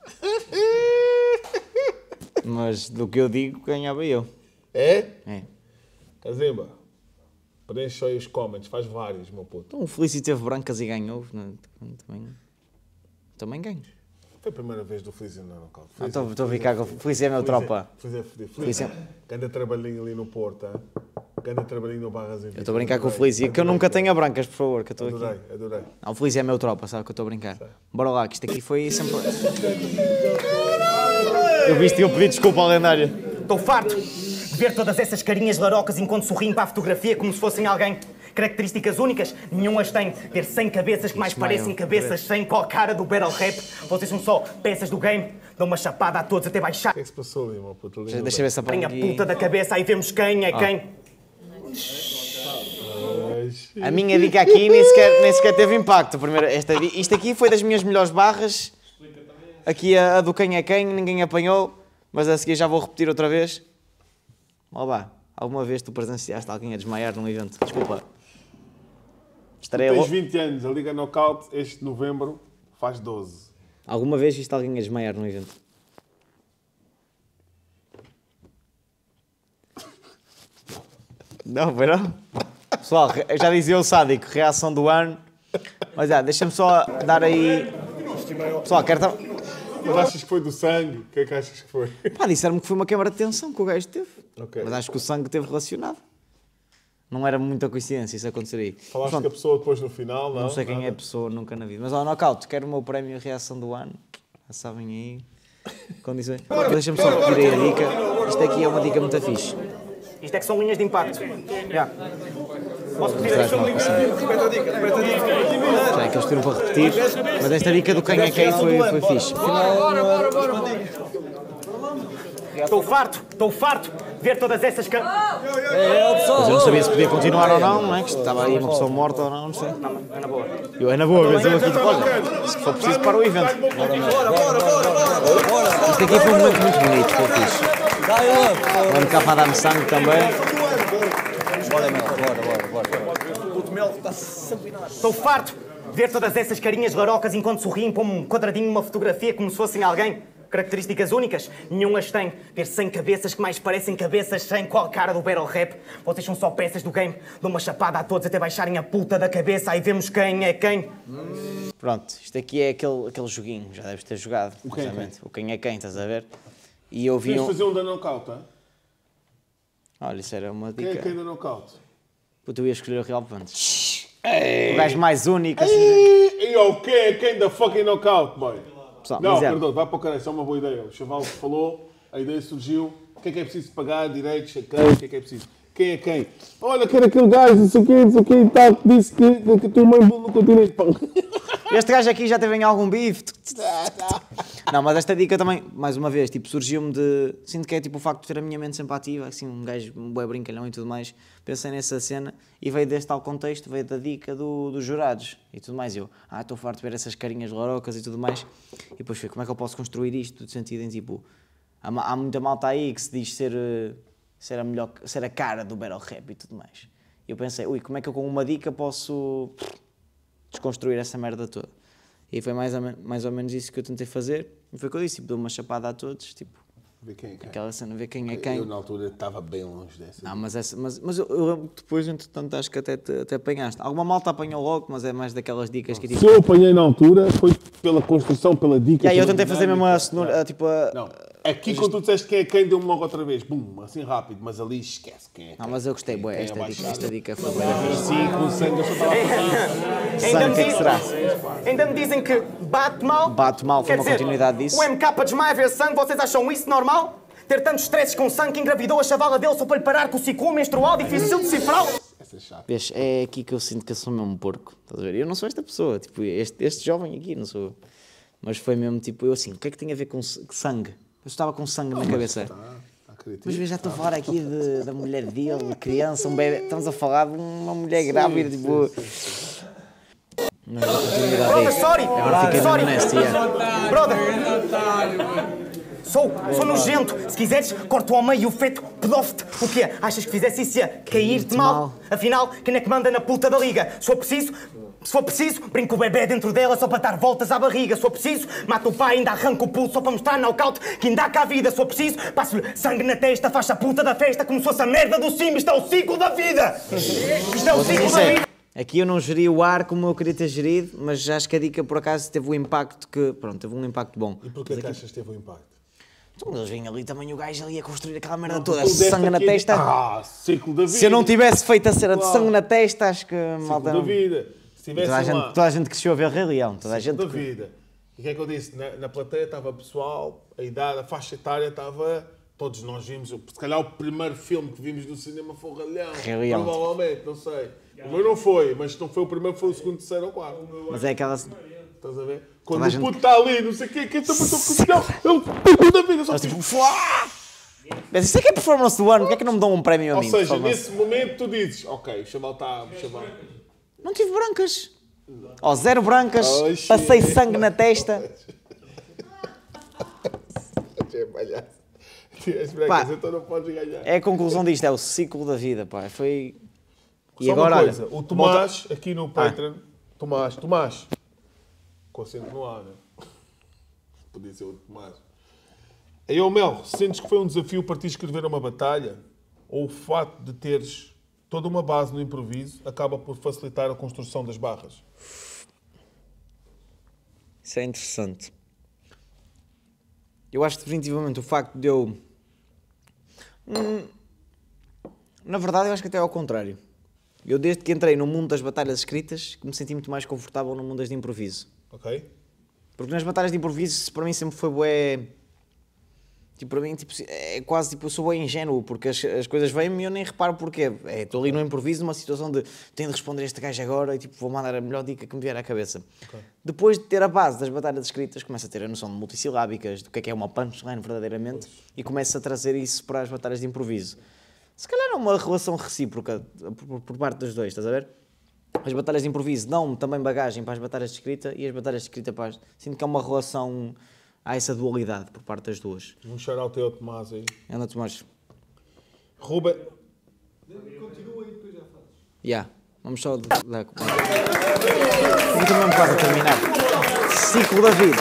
Mas do que eu digo, ganhava eu. É? É. Kazimba, preenche aí os comments, faz vários, meu puto. Então o Felício teve brancas e ganhou. Também, também ganho. Foi a primeira vez do Felício no knockout. Estou a ficar com o Felício é meu tropa. Felício é fodido. Felício anda trabalhinho ali no Porto, hein? Ganda trabalhinho no Barras em Eu estou a brincar com o Felício, que eu nunca tenha brancas, por favor, que eu estou aqui. Adorei, adorei. Não, o Felício é meu tropa, sabe que eu estou a brincar. Bora lá, que isto aqui foi sempre... Eu viste e eu pedi desculpa ao Lendário. Estou farto de ver todas essas carinhas larocas enquanto sorriem para a fotografia como se fossem alguém. Características únicas, nenhum as tem. Ter cem cabeças que mais Ismael, parecem cabeças sem qual cara do battle rap. Vocês são só peças do game. Dão uma chapada a todos até baixar. O que é que se passou ali, meu puto? Deixa eu ver essa Põe a aqui. puta da cabeça, aí vemos quem é Ah. quem. A minha dica aqui nem sequer, nem sequer teve impacto. Primeiro, esta, isto aqui foi das minhas melhores barras. Aqui a, a do quem é quem, ninguém apanhou. Mas a seguir já vou repetir outra vez. Ó vá, alguma vez tu presenciaste alguém a desmaiar num evento? Desculpa. Estarei Tens lo- vinte anos, a Liga Knockout, este novembro, faz doze. Alguma vez viste alguém a desmaiar num evento? Não, foi não? Pessoal, re- já dizia o Sádico, reação do ano. Mas já, deixa-me só dar aí... Pessoal, quero... tam- Mas achas que foi do sangue? O que é que achas que foi? Pá, disseram-me que foi uma câmara de tensão que o gajo teve. Ok. Mas acho que o sangue teve relacionado. Não era muita coincidência isso acontecer aí. Falaste Pronto, com a pessoa depois no final, não? não sei quem é a Nada? pessoa, nunca na vida. Mas ao knockout, quero o meu prémio reação do ano. Já sabem aí. Condições. Deixa-me só repetir aí a dica. Isto aqui é uma dica muito fixe. Isto é que são linhas de impacto. Já. Posso repetir Traz mal, assim. Já é que eles tiram para repetir. Mas esta dica do quem é quem foi, foi fixe. Estou farto, estou farto de ver todas essas cam... Mas eu não sabia se podia continuar ou não, não é? Que estava aí uma pessoa morta ou não, não sei. Não, é na boa. Eu é na boa, mas eu aqui de olha, se for preciso para o evento. Isto aqui foi um momento muito bonito, foi fixe. O M K para dar-me sangue também. Bora, Mel, bora, bora, bora. O puto Mel está sempre a Estou farto de ver todas essas carinhas larocas enquanto sorriem para um quadradinho numa fotografia como se fossem alguém. Características únicas, nenhum as tem. Ver cem cabeças que mais parecem cabeças sem qual cara do battle rap. Vocês são só peças do game. Dão uma chapada a todos até baixarem a puta da cabeça. Aí vemos quem é quem. Pronto, isto aqui é aquele, aquele joguinho, já deves ter jogado. O quem é precisamente. O quem é quem, estás a ver? E eu vi Queres um... fazer um da knockout, hein? Olha, isso era uma Quem é dica. quem da knockout? Puta, eu ia escolher o Real Pantes. O gajo mais único. Assim. E e o quem é quem da fucking knockout, boy? Pessoal, Não, mas é- perdão, vai para o caralho, isso é uma boa ideia. O Chaval falou, a ideia surgiu. O que é que é preciso pagar, direitos, a quem, o que é que é preciso? Quem é quem? Olha, quero aquele gajo, não sei o quê, não sei o quê e tal, que disse que, que a tua mãe no continente. Pão. Este gajo aqui já teve em algum bife. Não, mas esta dica também, mais uma vez, tipo, surgiu-me de... Sinto que é tipo o facto de ter a minha mente sempre ativa, assim, um gajo, um bué brincalhão e tudo mais. Pensei nessa cena e veio deste tal contexto, veio da dica do, dos jurados e tudo mais. Eu, ah, estou farto de ver essas carinhas lorocas e tudo mais. E depois foi, como é que eu posso construir isto? De sentido em tipo, há, há muita malta aí que se diz ser, ser, a melhor, ser a cara do battle rap e tudo mais. E eu pensei, ui, como é que eu com uma dica posso desconstruir essa merda toda? E foi mais ou, mais ou menos isso que eu tentei fazer. E foi o que eu disse, tipo, dou uma chapada a todos, tipo, Ver quem é quem. aquela cena, ver quem é quem. Eu na altura estava bem longe dessa. Não, mas, essa, mas, mas eu, eu lembro que depois, entretanto, acho que até, te, até apanhaste. Alguma malta apanhou logo, mas é mais daquelas dicas que tipo... Se eu apanhei na altura, foi pela construção, pela dica. E aí eu pela tentei fazer mesmo dinâmica. a cenoura, a, tipo a... Não, aqui quando tu disseste quem é quem, deu-me logo outra vez. Bum, assim rápido, mas ali esquece quem é quem. Não, mas eu gostei, bué, esta, Quem é dica, baixado. esta dica foi bem. Sim, com sangue, eu só estava a Ainda Sangue, me, o que é que diz- será? ainda me dizem que bate mal. Bate mal, foi Quer uma dizer, continuidade disso. O M K desmaia a ver sangue, vocês acham isso normal? Ter tantos stresses com sangue que engravidou a chavala dele só para lhe parar com o ciclo menstrual, difícil de decifrar? Essa é chata. Vês, é aqui que eu sinto que eu sou mesmo um porco. Estás a ver? Eu não sou esta pessoa, tipo, este, este jovem aqui, não sou. Mas foi mesmo tipo, eu assim, o que é que tem a ver com s- sangue? Eu estava com sangue na cabeça. Tá, acredito. Mas vês, já estou a falar aqui de, da mulher dele, de criança, um bebê. Estamos a falar de uma mulher grávida, tipo. Não, não, continuidade Brother, disto. sorry! Agora fiquei sorry! mesmo nesta, yeah. Brother, Otário, mano. sou, sou nojento. Se quiseres, corto ao meio o feto, pedófilo. O quê? Achas que fizesse isso ia cair-te mal? mal. Afinal, quem é que manda na puta da liga? Se for preciso... Se for preciso, brinco o bebê dentro dela só para dar voltas à barriga. Se for preciso, mato o pai, ainda arranco o pulso só para mostrar nocaute que ainda há cá vida. Se for preciso, passo-lhe sangue na testa, faz a puta da festa como se fosse a merda do Sim. Isto é o ciclo da vida! Isto é o Vou ser ciclo da sincero, vida! aqui eu não geri o ar como eu queria ter gerido, mas acho que a dica por acaso teve um impacto que, pronto, teve um impacto bom. E porquê que achas que teve um impacto? Então, eles vinham ali também o gajo ali a construir aquela merda toda, Tu deste sangue na aqui- testa. Ah, ciclo da vida. Se eu não tivesse feito a cena de Claro. sangue na testa, acho que Ciclo malta da não... vida. Se tivesse Toda a, gente, lá... toda a gente cresceu a ver Rei Leão, toda a gente... da vida. E o que é que eu disse? Na, na plateia estava pessoal, a idade, a faixa etária estava... Todos nós vimos, se calhar o primeiro filme que vimos no cinema foi o Rei Leão. Rei Leão. Provavelmente, não sei. O meu não foi, mas se não foi o primeiro, foi o segundo, terceiro ou quarto. Mas é aquela... Estás a ver? Quando Toda a o gente- puto está ali, não sei o quê, quem também estou com o é o pico da vida. Só Mas tipo, tipo... Fuá! Mas isso é que é performance do ano, porque é que não me dão um prémio a ou mim? seja, performance? nesse momento tu dizes, ok, o chaval está... O chaval... Não tive brancas. Ó, zero brancas, Oh, passei shit. sangue na testa. É palhaço. As brancas, Pá. então não podes ganhar. É a conclusão disto, é o ciclo da vida, pá. Foi... E Só agora, uma olha, coisa, o Tomás, aqui no Patreon, Tomás, Tomás, com acento no ar, né? Podia ser o Tomás. Aí, ô Mel, sentes que foi um desafio para ti escrever uma batalha? Ou o facto de teres toda uma base no improviso acaba por facilitar a construção das barras? Isso é interessante. Eu acho definitivamente o facto de eu... Hum, na verdade, eu acho que até ao contrário. Eu, desde que entrei no mundo das batalhas escritas, que me senti muito mais confortável no mundo das de improviso. Ok? Porque nas batalhas de improviso, para mim sempre foi bué... Tipo, para mim, tipo, é quase tipo, eu sou bem ingênuo, porque as, as coisas vêm-me e eu nem reparo porquê. É, estou ali no improviso, numa situação de tenho de responder a este gajo agora e tipo, vou mandar a melhor dica que me vier à cabeça. Ok. Depois de ter a base das batalhas escritas, começo a ter a noção de multissilábicas, do que é que é uma punchline verdadeiramente, e começo a trazer isso para as batalhas de improviso. Se calhar é uma relação recíproca por, por parte dos dois, estás a ver? As batalhas de improviso dão-me também bagagem para as batalhas de escrita e as batalhas de escrita para as... Sinto que é uma relação... Há essa dualidade por parte das duas. Um shout-out ao Tomás aí. Anda, Tomás. Ruben, Já. Vamos só dar... Vamos mesmo quase a terminar. Ciclo da vida.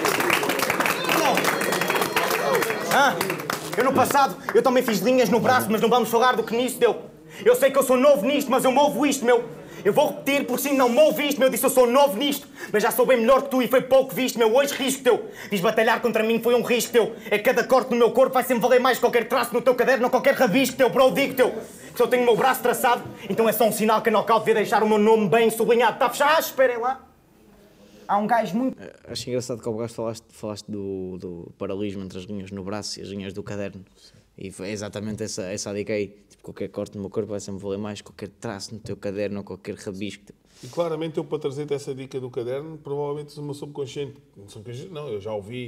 Ah, eu no passado, eu também fiz linhas no braço, mas não vamos falar do que nisso deu. Eu sei que eu sou novo nisto, mas eu movo isto, meu. Eu vou repetir, porque sim, não movo isto, meu. Eu disse eu sou novo nisto, mas já sou bem melhor que tu e foi pouco visto, meu. Hoje risco teu. Diz batalhar contra mim foi um risco teu. É que cada corte no meu corpo vai sempre valer mais que qualquer traço no teu caderno ou qualquer rabisco teu, bro, digo teu. Se eu tenho o meu braço traçado, então é só um sinal que a knockout devia deixar o meu nome bem sublinhado. Está fechado? Esperem lá. Há um gajo muito... Acho engraçado que ao gajo falaste, falaste do, do paralelismo entre as linhas no braço e as linhas do caderno. E foi exatamente essa, essa a dica aí. Tipo, qualquer corte no meu corpo vai sempre valer mais, qualquer traço no teu caderno ou qualquer rabisco. e claramente eu para trazer-te essa dica do caderno, provavelmente o meu subconsciente, não, subconsciente, não, eu já ouvi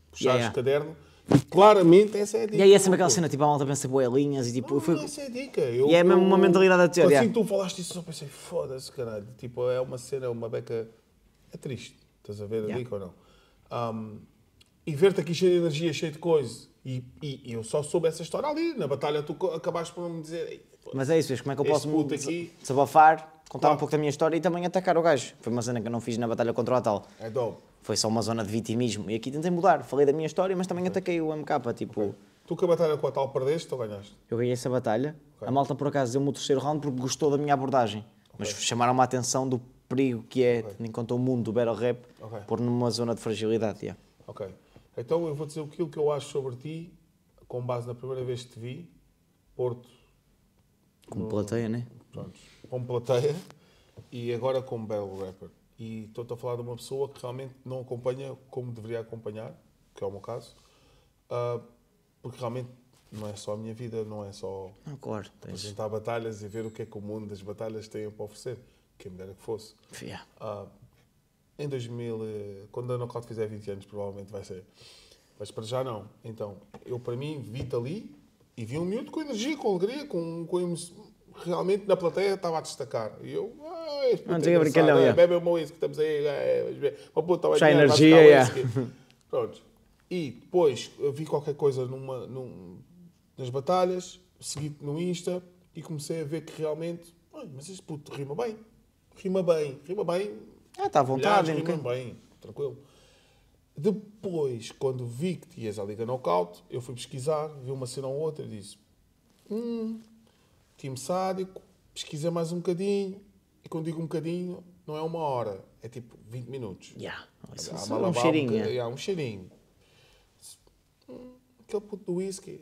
puxares Yeah, yeah. o caderno e claramente essa é a dica. E aí é sempre aquela puto. cena, tipo, a malta pensa boé linhas e tipo... Não, foi... essa é a dica. Eu, E é mesmo uma mentalidade a ter, Assim yeah. que tu falaste isso, eu pensei, foda-se, caralho. Tipo, é uma cena, uma beca... É triste. Estás a ver a Yeah. dica ou não? Um, e ver-te aqui cheio de energia, cheio de coisa. E, e, e eu só soube essa história ali. Na batalha tu co- acabaste por me dizer... "Ei, pô, Mas é isso, vês como é que eu este posso puto me aqui- desabafar, contar Claro. um pouco da minha história e também atacar o gajo. Foi uma cena que eu não fiz na batalha contra o Atal. É dope. Foi só uma zona de vitimismo. E aqui tentei mudar. Falei da minha história, mas também ataquei o M K. Tipo, Tu que a batalha com a tal perdeste ou ganhaste? eu ganhei essa batalha. A malta, por acaso, deu-me o terceiro round porque gostou da minha abordagem. Mas chamaram-me a atenção do perigo que é, tendo em conta o mundo do battle rap, Ok. pôr numa zona de fragilidade. Yeah. Ok. Então eu vou dizer aquilo que eu acho sobre ti, com base na primeira vez que te vi, Porto, Como plateia, né? pronto, como plateia, e agora como battle rapper. E estou-te a falar de uma pessoa que realmente não acompanha como deveria acompanhar, que é o meu caso, ah, porque realmente não é só a minha vida, não é só Não, claro. Tens... apresentar batalhas e ver o que é que o mundo das batalhas tem para oferecer, quem me dera que fosse. Yeah. Ah, em dois mil, eh, quando a Knockout fizer vinte anos, provavelmente vai ser. Mas para já não. Então, eu para mim vi-te ali e vi um miúdo com energia, com alegria, com, com emo- realmente na plateia estava a destacar. E eu, ah, este puto Não, é tinha engraçado, brincalhão, é, yeah. bebe o meu whisky, estamos aí, é, vamos ver. Oh, puto, vai Puxar ganhar, vai energia, buscar yeah. whisky. Pronto. E depois eu vi qualquer coisa numa, num, nas batalhas, segui-te no Insta e comecei a ver que realmente, "Ai, mas este puto rima bem, rima bem, rima bem, Ah, está à vontade. milhares, hein, rimam bem, tranquilo. Depois, quando vi que te ias à Liga Knockout, eu fui pesquisar, vi uma cena ou outra e disse, hum, time sádico, pesquisei mais um bocadinho, e quando digo um bocadinho, não é uma hora, é tipo vinte minutos. Yeah. Isso Há é uma só um lavada, cheirinho. um yeah. bocadinho, há um cheirinho. Hum, aquele puto do whisky.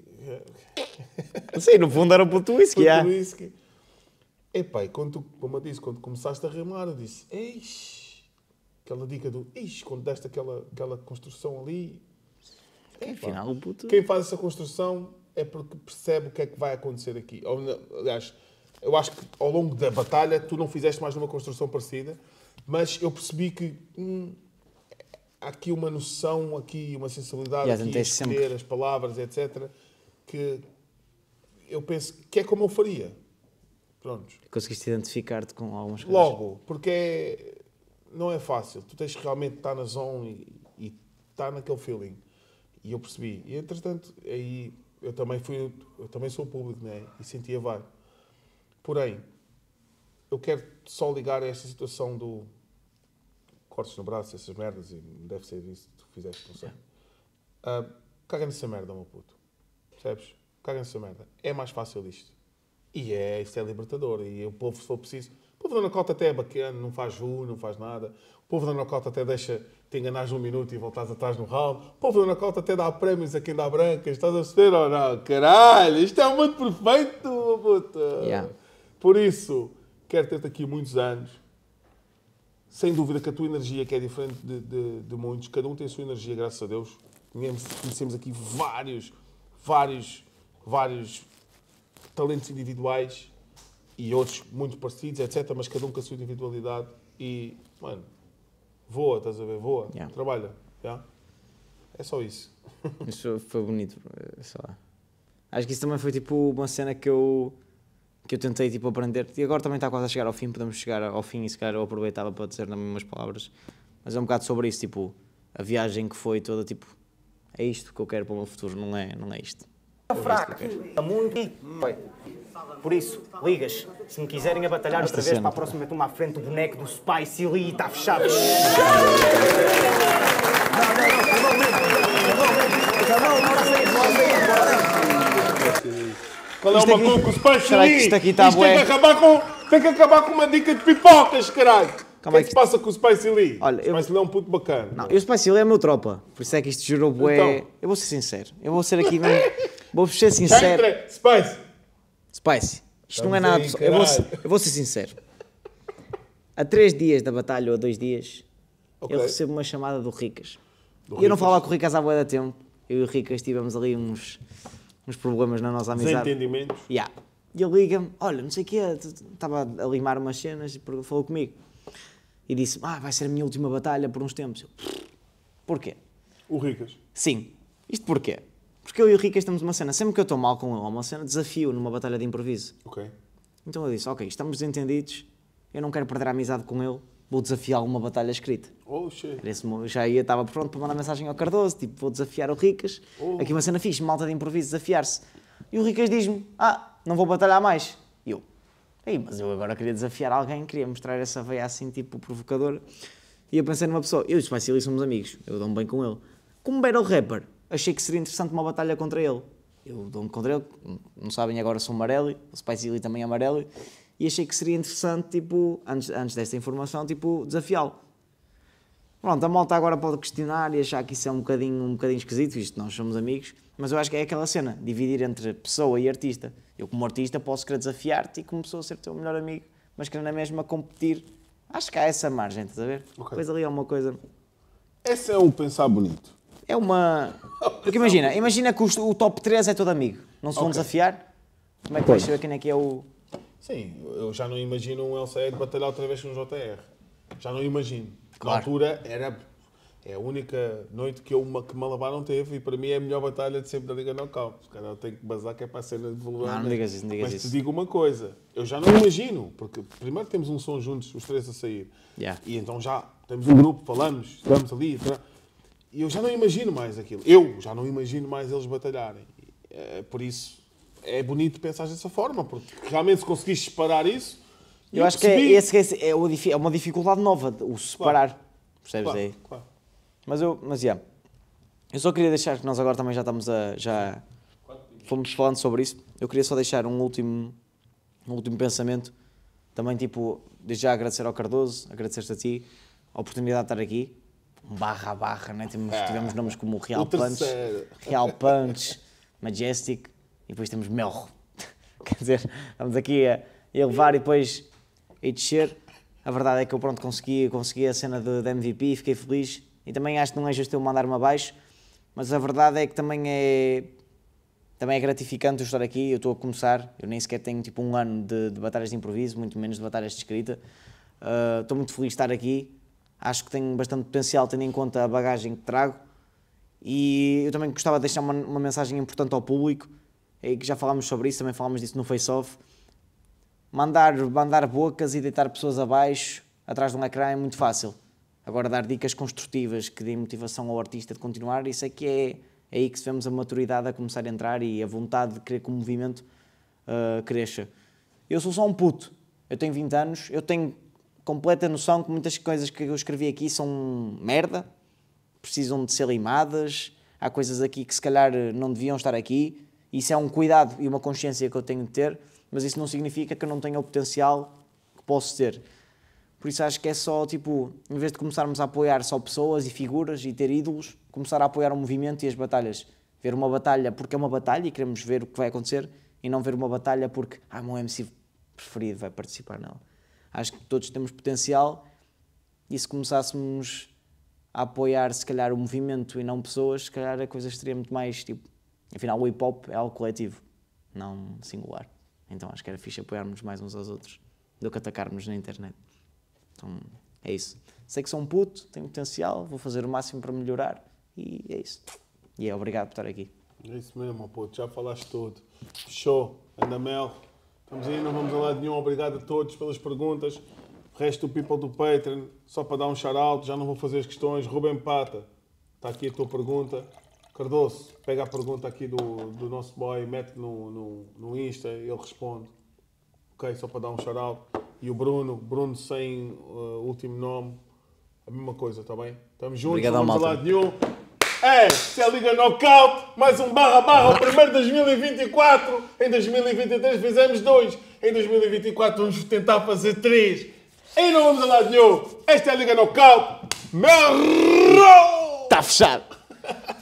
Sim, no fundo era o puto whisky. Puto yeah. do whisky. Epá, e quando tu, como eu disse, quando começaste a rimar, eu disse, eixe, aquela dica do, eixe, quando deste aquela, aquela construção ali. Epá, Afinal, o puto... quem faz essa construção é porque percebe o que é que vai acontecer aqui. Ou, não, aliás, eu acho que ao longo da batalha tu não fizeste mais nenhuma construção parecida, mas eu percebi que hum, há aqui uma noção, aqui uma sensibilidade, Yeah, aqui a tentei escolher sempre. as palavras, etcétera, que eu penso que é como eu faria. Prontos. Conseguiste identificar-te com algumas coisas. Logo, porque é- não é fácil. Tu tens que realmente estar na zone e, e estar naquele feeling. E eu percebi. E entretanto, aí eu também fui, eu também sou público, né? E sentia vai. Porém, eu quero só ligar a esta situação do cortes no braço, essas merdas, e deve ser isso que tu fizeste, não sei. Ah, caga nessa merda, meu puto. Percebes? Caga nessa merda. É mais fácil isto. E é, isto é libertador. E o povo, se for preciso... O povo da Knockout até é bacana, não faz ju, não faz nada. O povo da Knockout até deixa te enganares um minuto e voltares atrás no round. O povo da Knockout até dá prémios a quem dá brancas. Estás a perceber ou não? Caralho, isto é um mundo perfeito, meu puto. Yeah. Por isso, quero ter-te aqui muitos anos. Sem dúvida que a tua energia, que é diferente de, de, de muitos, cada um tem a sua energia, graças a Deus. Conhecemos, conhecemos aqui vários, vários, vários talentos individuais e outros muito parecidos, etcétera. Mas cada um com a sua individualidade e, mano, voa, estás a ver? Voa, Yeah. trabalha. Yeah? É só isso. Isso foi bonito, sei lá. Acho que isso também foi tipo uma cena que eu, que eu tentei tipo, aprender. E agora também está quase a chegar ao fim, podemos chegar ao fim e se calhar eu aproveitava para dizer nas mesmas palavras. Mas é um bocado sobre isso, tipo, a viagem que foi toda, tipo, é isto que eu quero para o meu futuro, não é, não é isto. Fraco, está muito. Oi. Por isso, ligas. Se me quiserem a batalhar outra vez, cena. para a próxima meto-me à frente o boneco do Spicy Lee e está fechado. Qual é Isto o aqui- maluco? O Spicy Será que Lee? isto aqui tá Isto tem bué? que acabar com, tem que acabar com uma dica de pipocas, caralho. O que aí é que se passa com o Spicy Lee? Olha, o eu- Spicy Lee é um puto bacana. Não, eu Spicy Lee é meu tropa, por isso é que isto gerou bué... Então. Eu vou ser sincero, eu vou ser aqui mesmo, vou ser sincero. Entre, Spicy. Spicy, isto não é Estamos nada aí, pessoal. Eu vou, ser, caralho. eu vou ser sincero. Há três dias da batalha, ou há dois dias, Ok. eu recebo uma chamada do Ricas. Do e eu não Ricas. falava com o Ricas há bué de tempo. Eu e o Ricas tivemos ali uns, uns problemas na nossa amizade. Desentendimentos. Yeah. E ele liga-me, olha, não sei o quê, estava a limar umas cenas e pergun- falou comigo. E disse, ah, vai ser a minha última batalha por uns tempos. Eu, porquê? O Ricas. Sim. Isto porquê? Porque eu e o Ricas temos uma cena, sempre que eu estou mal com ele, uma cena, desafio numa batalha de improviso. Ok. Então eu disse, ok, estamos desentendidos, eu não quero perder a amizade com ele, vou desafiar uma batalha escrita. Oh, shit. Era esse mo- já ia, estava pronto para mandar mensagem ao Cardoso, tipo, vou desafiar o Ricas. Oh. Aqui uma cena fixe, malta de improviso, desafiar-se. E o Ricas diz-me, ah, não vou batalhar mais. E eu, ei, mas eu agora queria desafiar alguém, queria mostrar essa veia assim, tipo, provocadora. E eu pensei numa pessoa, eu e o Spicely somos amigos, eu dou-me bem com ele. Como battle rapper, achei que seria interessante uma batalha contra ele. Eu dou-me contra ele, não sabem, agora sou Amarelli, o Spicely também é Amarelli, e achei que seria interessante, tipo, antes, antes desta informação, tipo, desafiá-lo. Pronto, a malta agora pode questionar e achar que isso é um bocadinho, um bocadinho esquisito, visto que nós somos amigos, mas eu acho que é aquela cena, dividir entre pessoa e artista. Eu, como artista, posso querer desafiar-te e como pessoa ser teu melhor amigo, mas querer na mesma competir. Acho que há essa margem, estás a ver? Ok. Depois ali é uma coisa... Esse é um pensar bonito. É uma... Porque imagina, imagina que o, o top três é todo amigo, não se vão Ok. desafiar? Como é que vais saber quem é que é o... Sim, eu já não imagino um El Sayed batalhar outra vez com um J R. Já não imagino. Claro. Na altura era é a única noite que, eu, que Malabar não teve e para mim é a melhor batalha de sempre da Liga Knockout. Se calhar eu tenho que bazar que é para a cena de volume. Não, não digas isso, não digas Mas isso. te digo uma coisa, eu já não imagino, porque primeiro temos um som juntos, os três a sair. Yeah. E então já temos um grupo, falamos, estamos ali. Tá? E eu já não imagino mais aquilo. Eu já não imagino mais eles batalharem. É, por isso é bonito pensar dessa forma, porque realmente se conseguiste separar isso. Eu acho que é, esse, esse é, o difi- é uma dificuldade nova, o separar. Percebes Claro, aí? claro. Mas eu, mas yeah. Eu só queria deixar que nós agora também já estamos a, já fomos falando sobre isso. Eu queria só deixar um último, um último pensamento. Também, tipo, desde já agradecer ao Cardoso, agradecer-te a ti, a oportunidade de estar aqui. Barra a barra, né? Temos, tivemos nomes como Real O Punch, terceiro. Real Punch, Majestic e depois temos Melro. Quer dizer, estamos aqui a, a elevar e depois a descer. A verdade é que eu pronto, consegui, consegui a cena de, de M V P, fiquei feliz. E também acho que não é justo eu mandar-me abaixo, mas a verdade é que também é, também é gratificante eu estar aqui, eu estou a começar, eu nem sequer tenho tipo um ano de, de batalhas de improviso, muito menos de batalhas de escrita. Uh, estou muito feliz de estar aqui, acho que tenho bastante potencial tendo em conta a bagagem que trago e eu também gostava de deixar uma, uma mensagem importante ao público, e que já falámos sobre isso, também falámos disso no Face-Off. Mandar, mandar bocas e deitar pessoas abaixo, atrás de um ecrã é muito fácil. Agora, dar dicas construtivas que deem motivação ao artista de continuar, isso é que é, é aí que se vemos a maturidade a começar a entrar e a vontade de querer que o movimento uh, cresça. Eu sou só um puto, eu tenho vinte anos, eu tenho completa noção que muitas coisas que eu escrevi aqui são merda, precisam de ser limadas, há coisas aqui que se calhar não deviam estar aqui, isso é um cuidado e uma consciência que eu tenho de ter, mas isso não significa que eu não tenha o potencial que posso ter. Por isso acho que é só, tipo, em vez de começarmos a apoiar só pessoas e figuras e ter ídolos, começar a apoiar o movimento e as batalhas. Ver uma batalha porque é uma batalha e queremos ver o que vai acontecer e não ver uma batalha porque, ah, o meu M C preferido vai participar nela. Acho que todos temos potencial e se começássemos a apoiar, se calhar, o movimento e não pessoas, se calhar a coisa estaria muito mais, tipo... Afinal, o hip-hop é algo coletivo, não singular. Então acho que era fixe apoiarmos mais uns aos outros do que atacarmos na internet. Então, é isso. Sei que sou um puto, tenho potencial, vou fazer o máximo para melhorar e é isso. E é obrigado por estar aqui. É isso mesmo, puto, já falaste tudo. Show, anda Mel. Estamos aí, não vamos a lado nenhum. Obrigado a todos pelas perguntas. O resto do people do Patreon, só para dar um shout-out, já não vou fazer as questões. Ruben Pata, está aqui a tua pergunta. Cardoso, pega a pergunta aqui do, do nosso boy, mete no, no, no Insta e ele responde. Ok, só para dar um shout-out. E o Bruno, Bruno sem uh, último nome, a mesma coisa, está bem? Estamos juntos, Obrigado, não vamos a malta. lado nenhum. É, se a Liga Knockout, mais um barra barra, o primeiro de dois mil e vinte e quatro. Em dois mil e vinte e três fizemos dois. Em dois mil e vinte e quatro vamos tentar fazer três. E não vamos a lado nenhum. Esta é a Liga Knockout. Merro! Está fechado!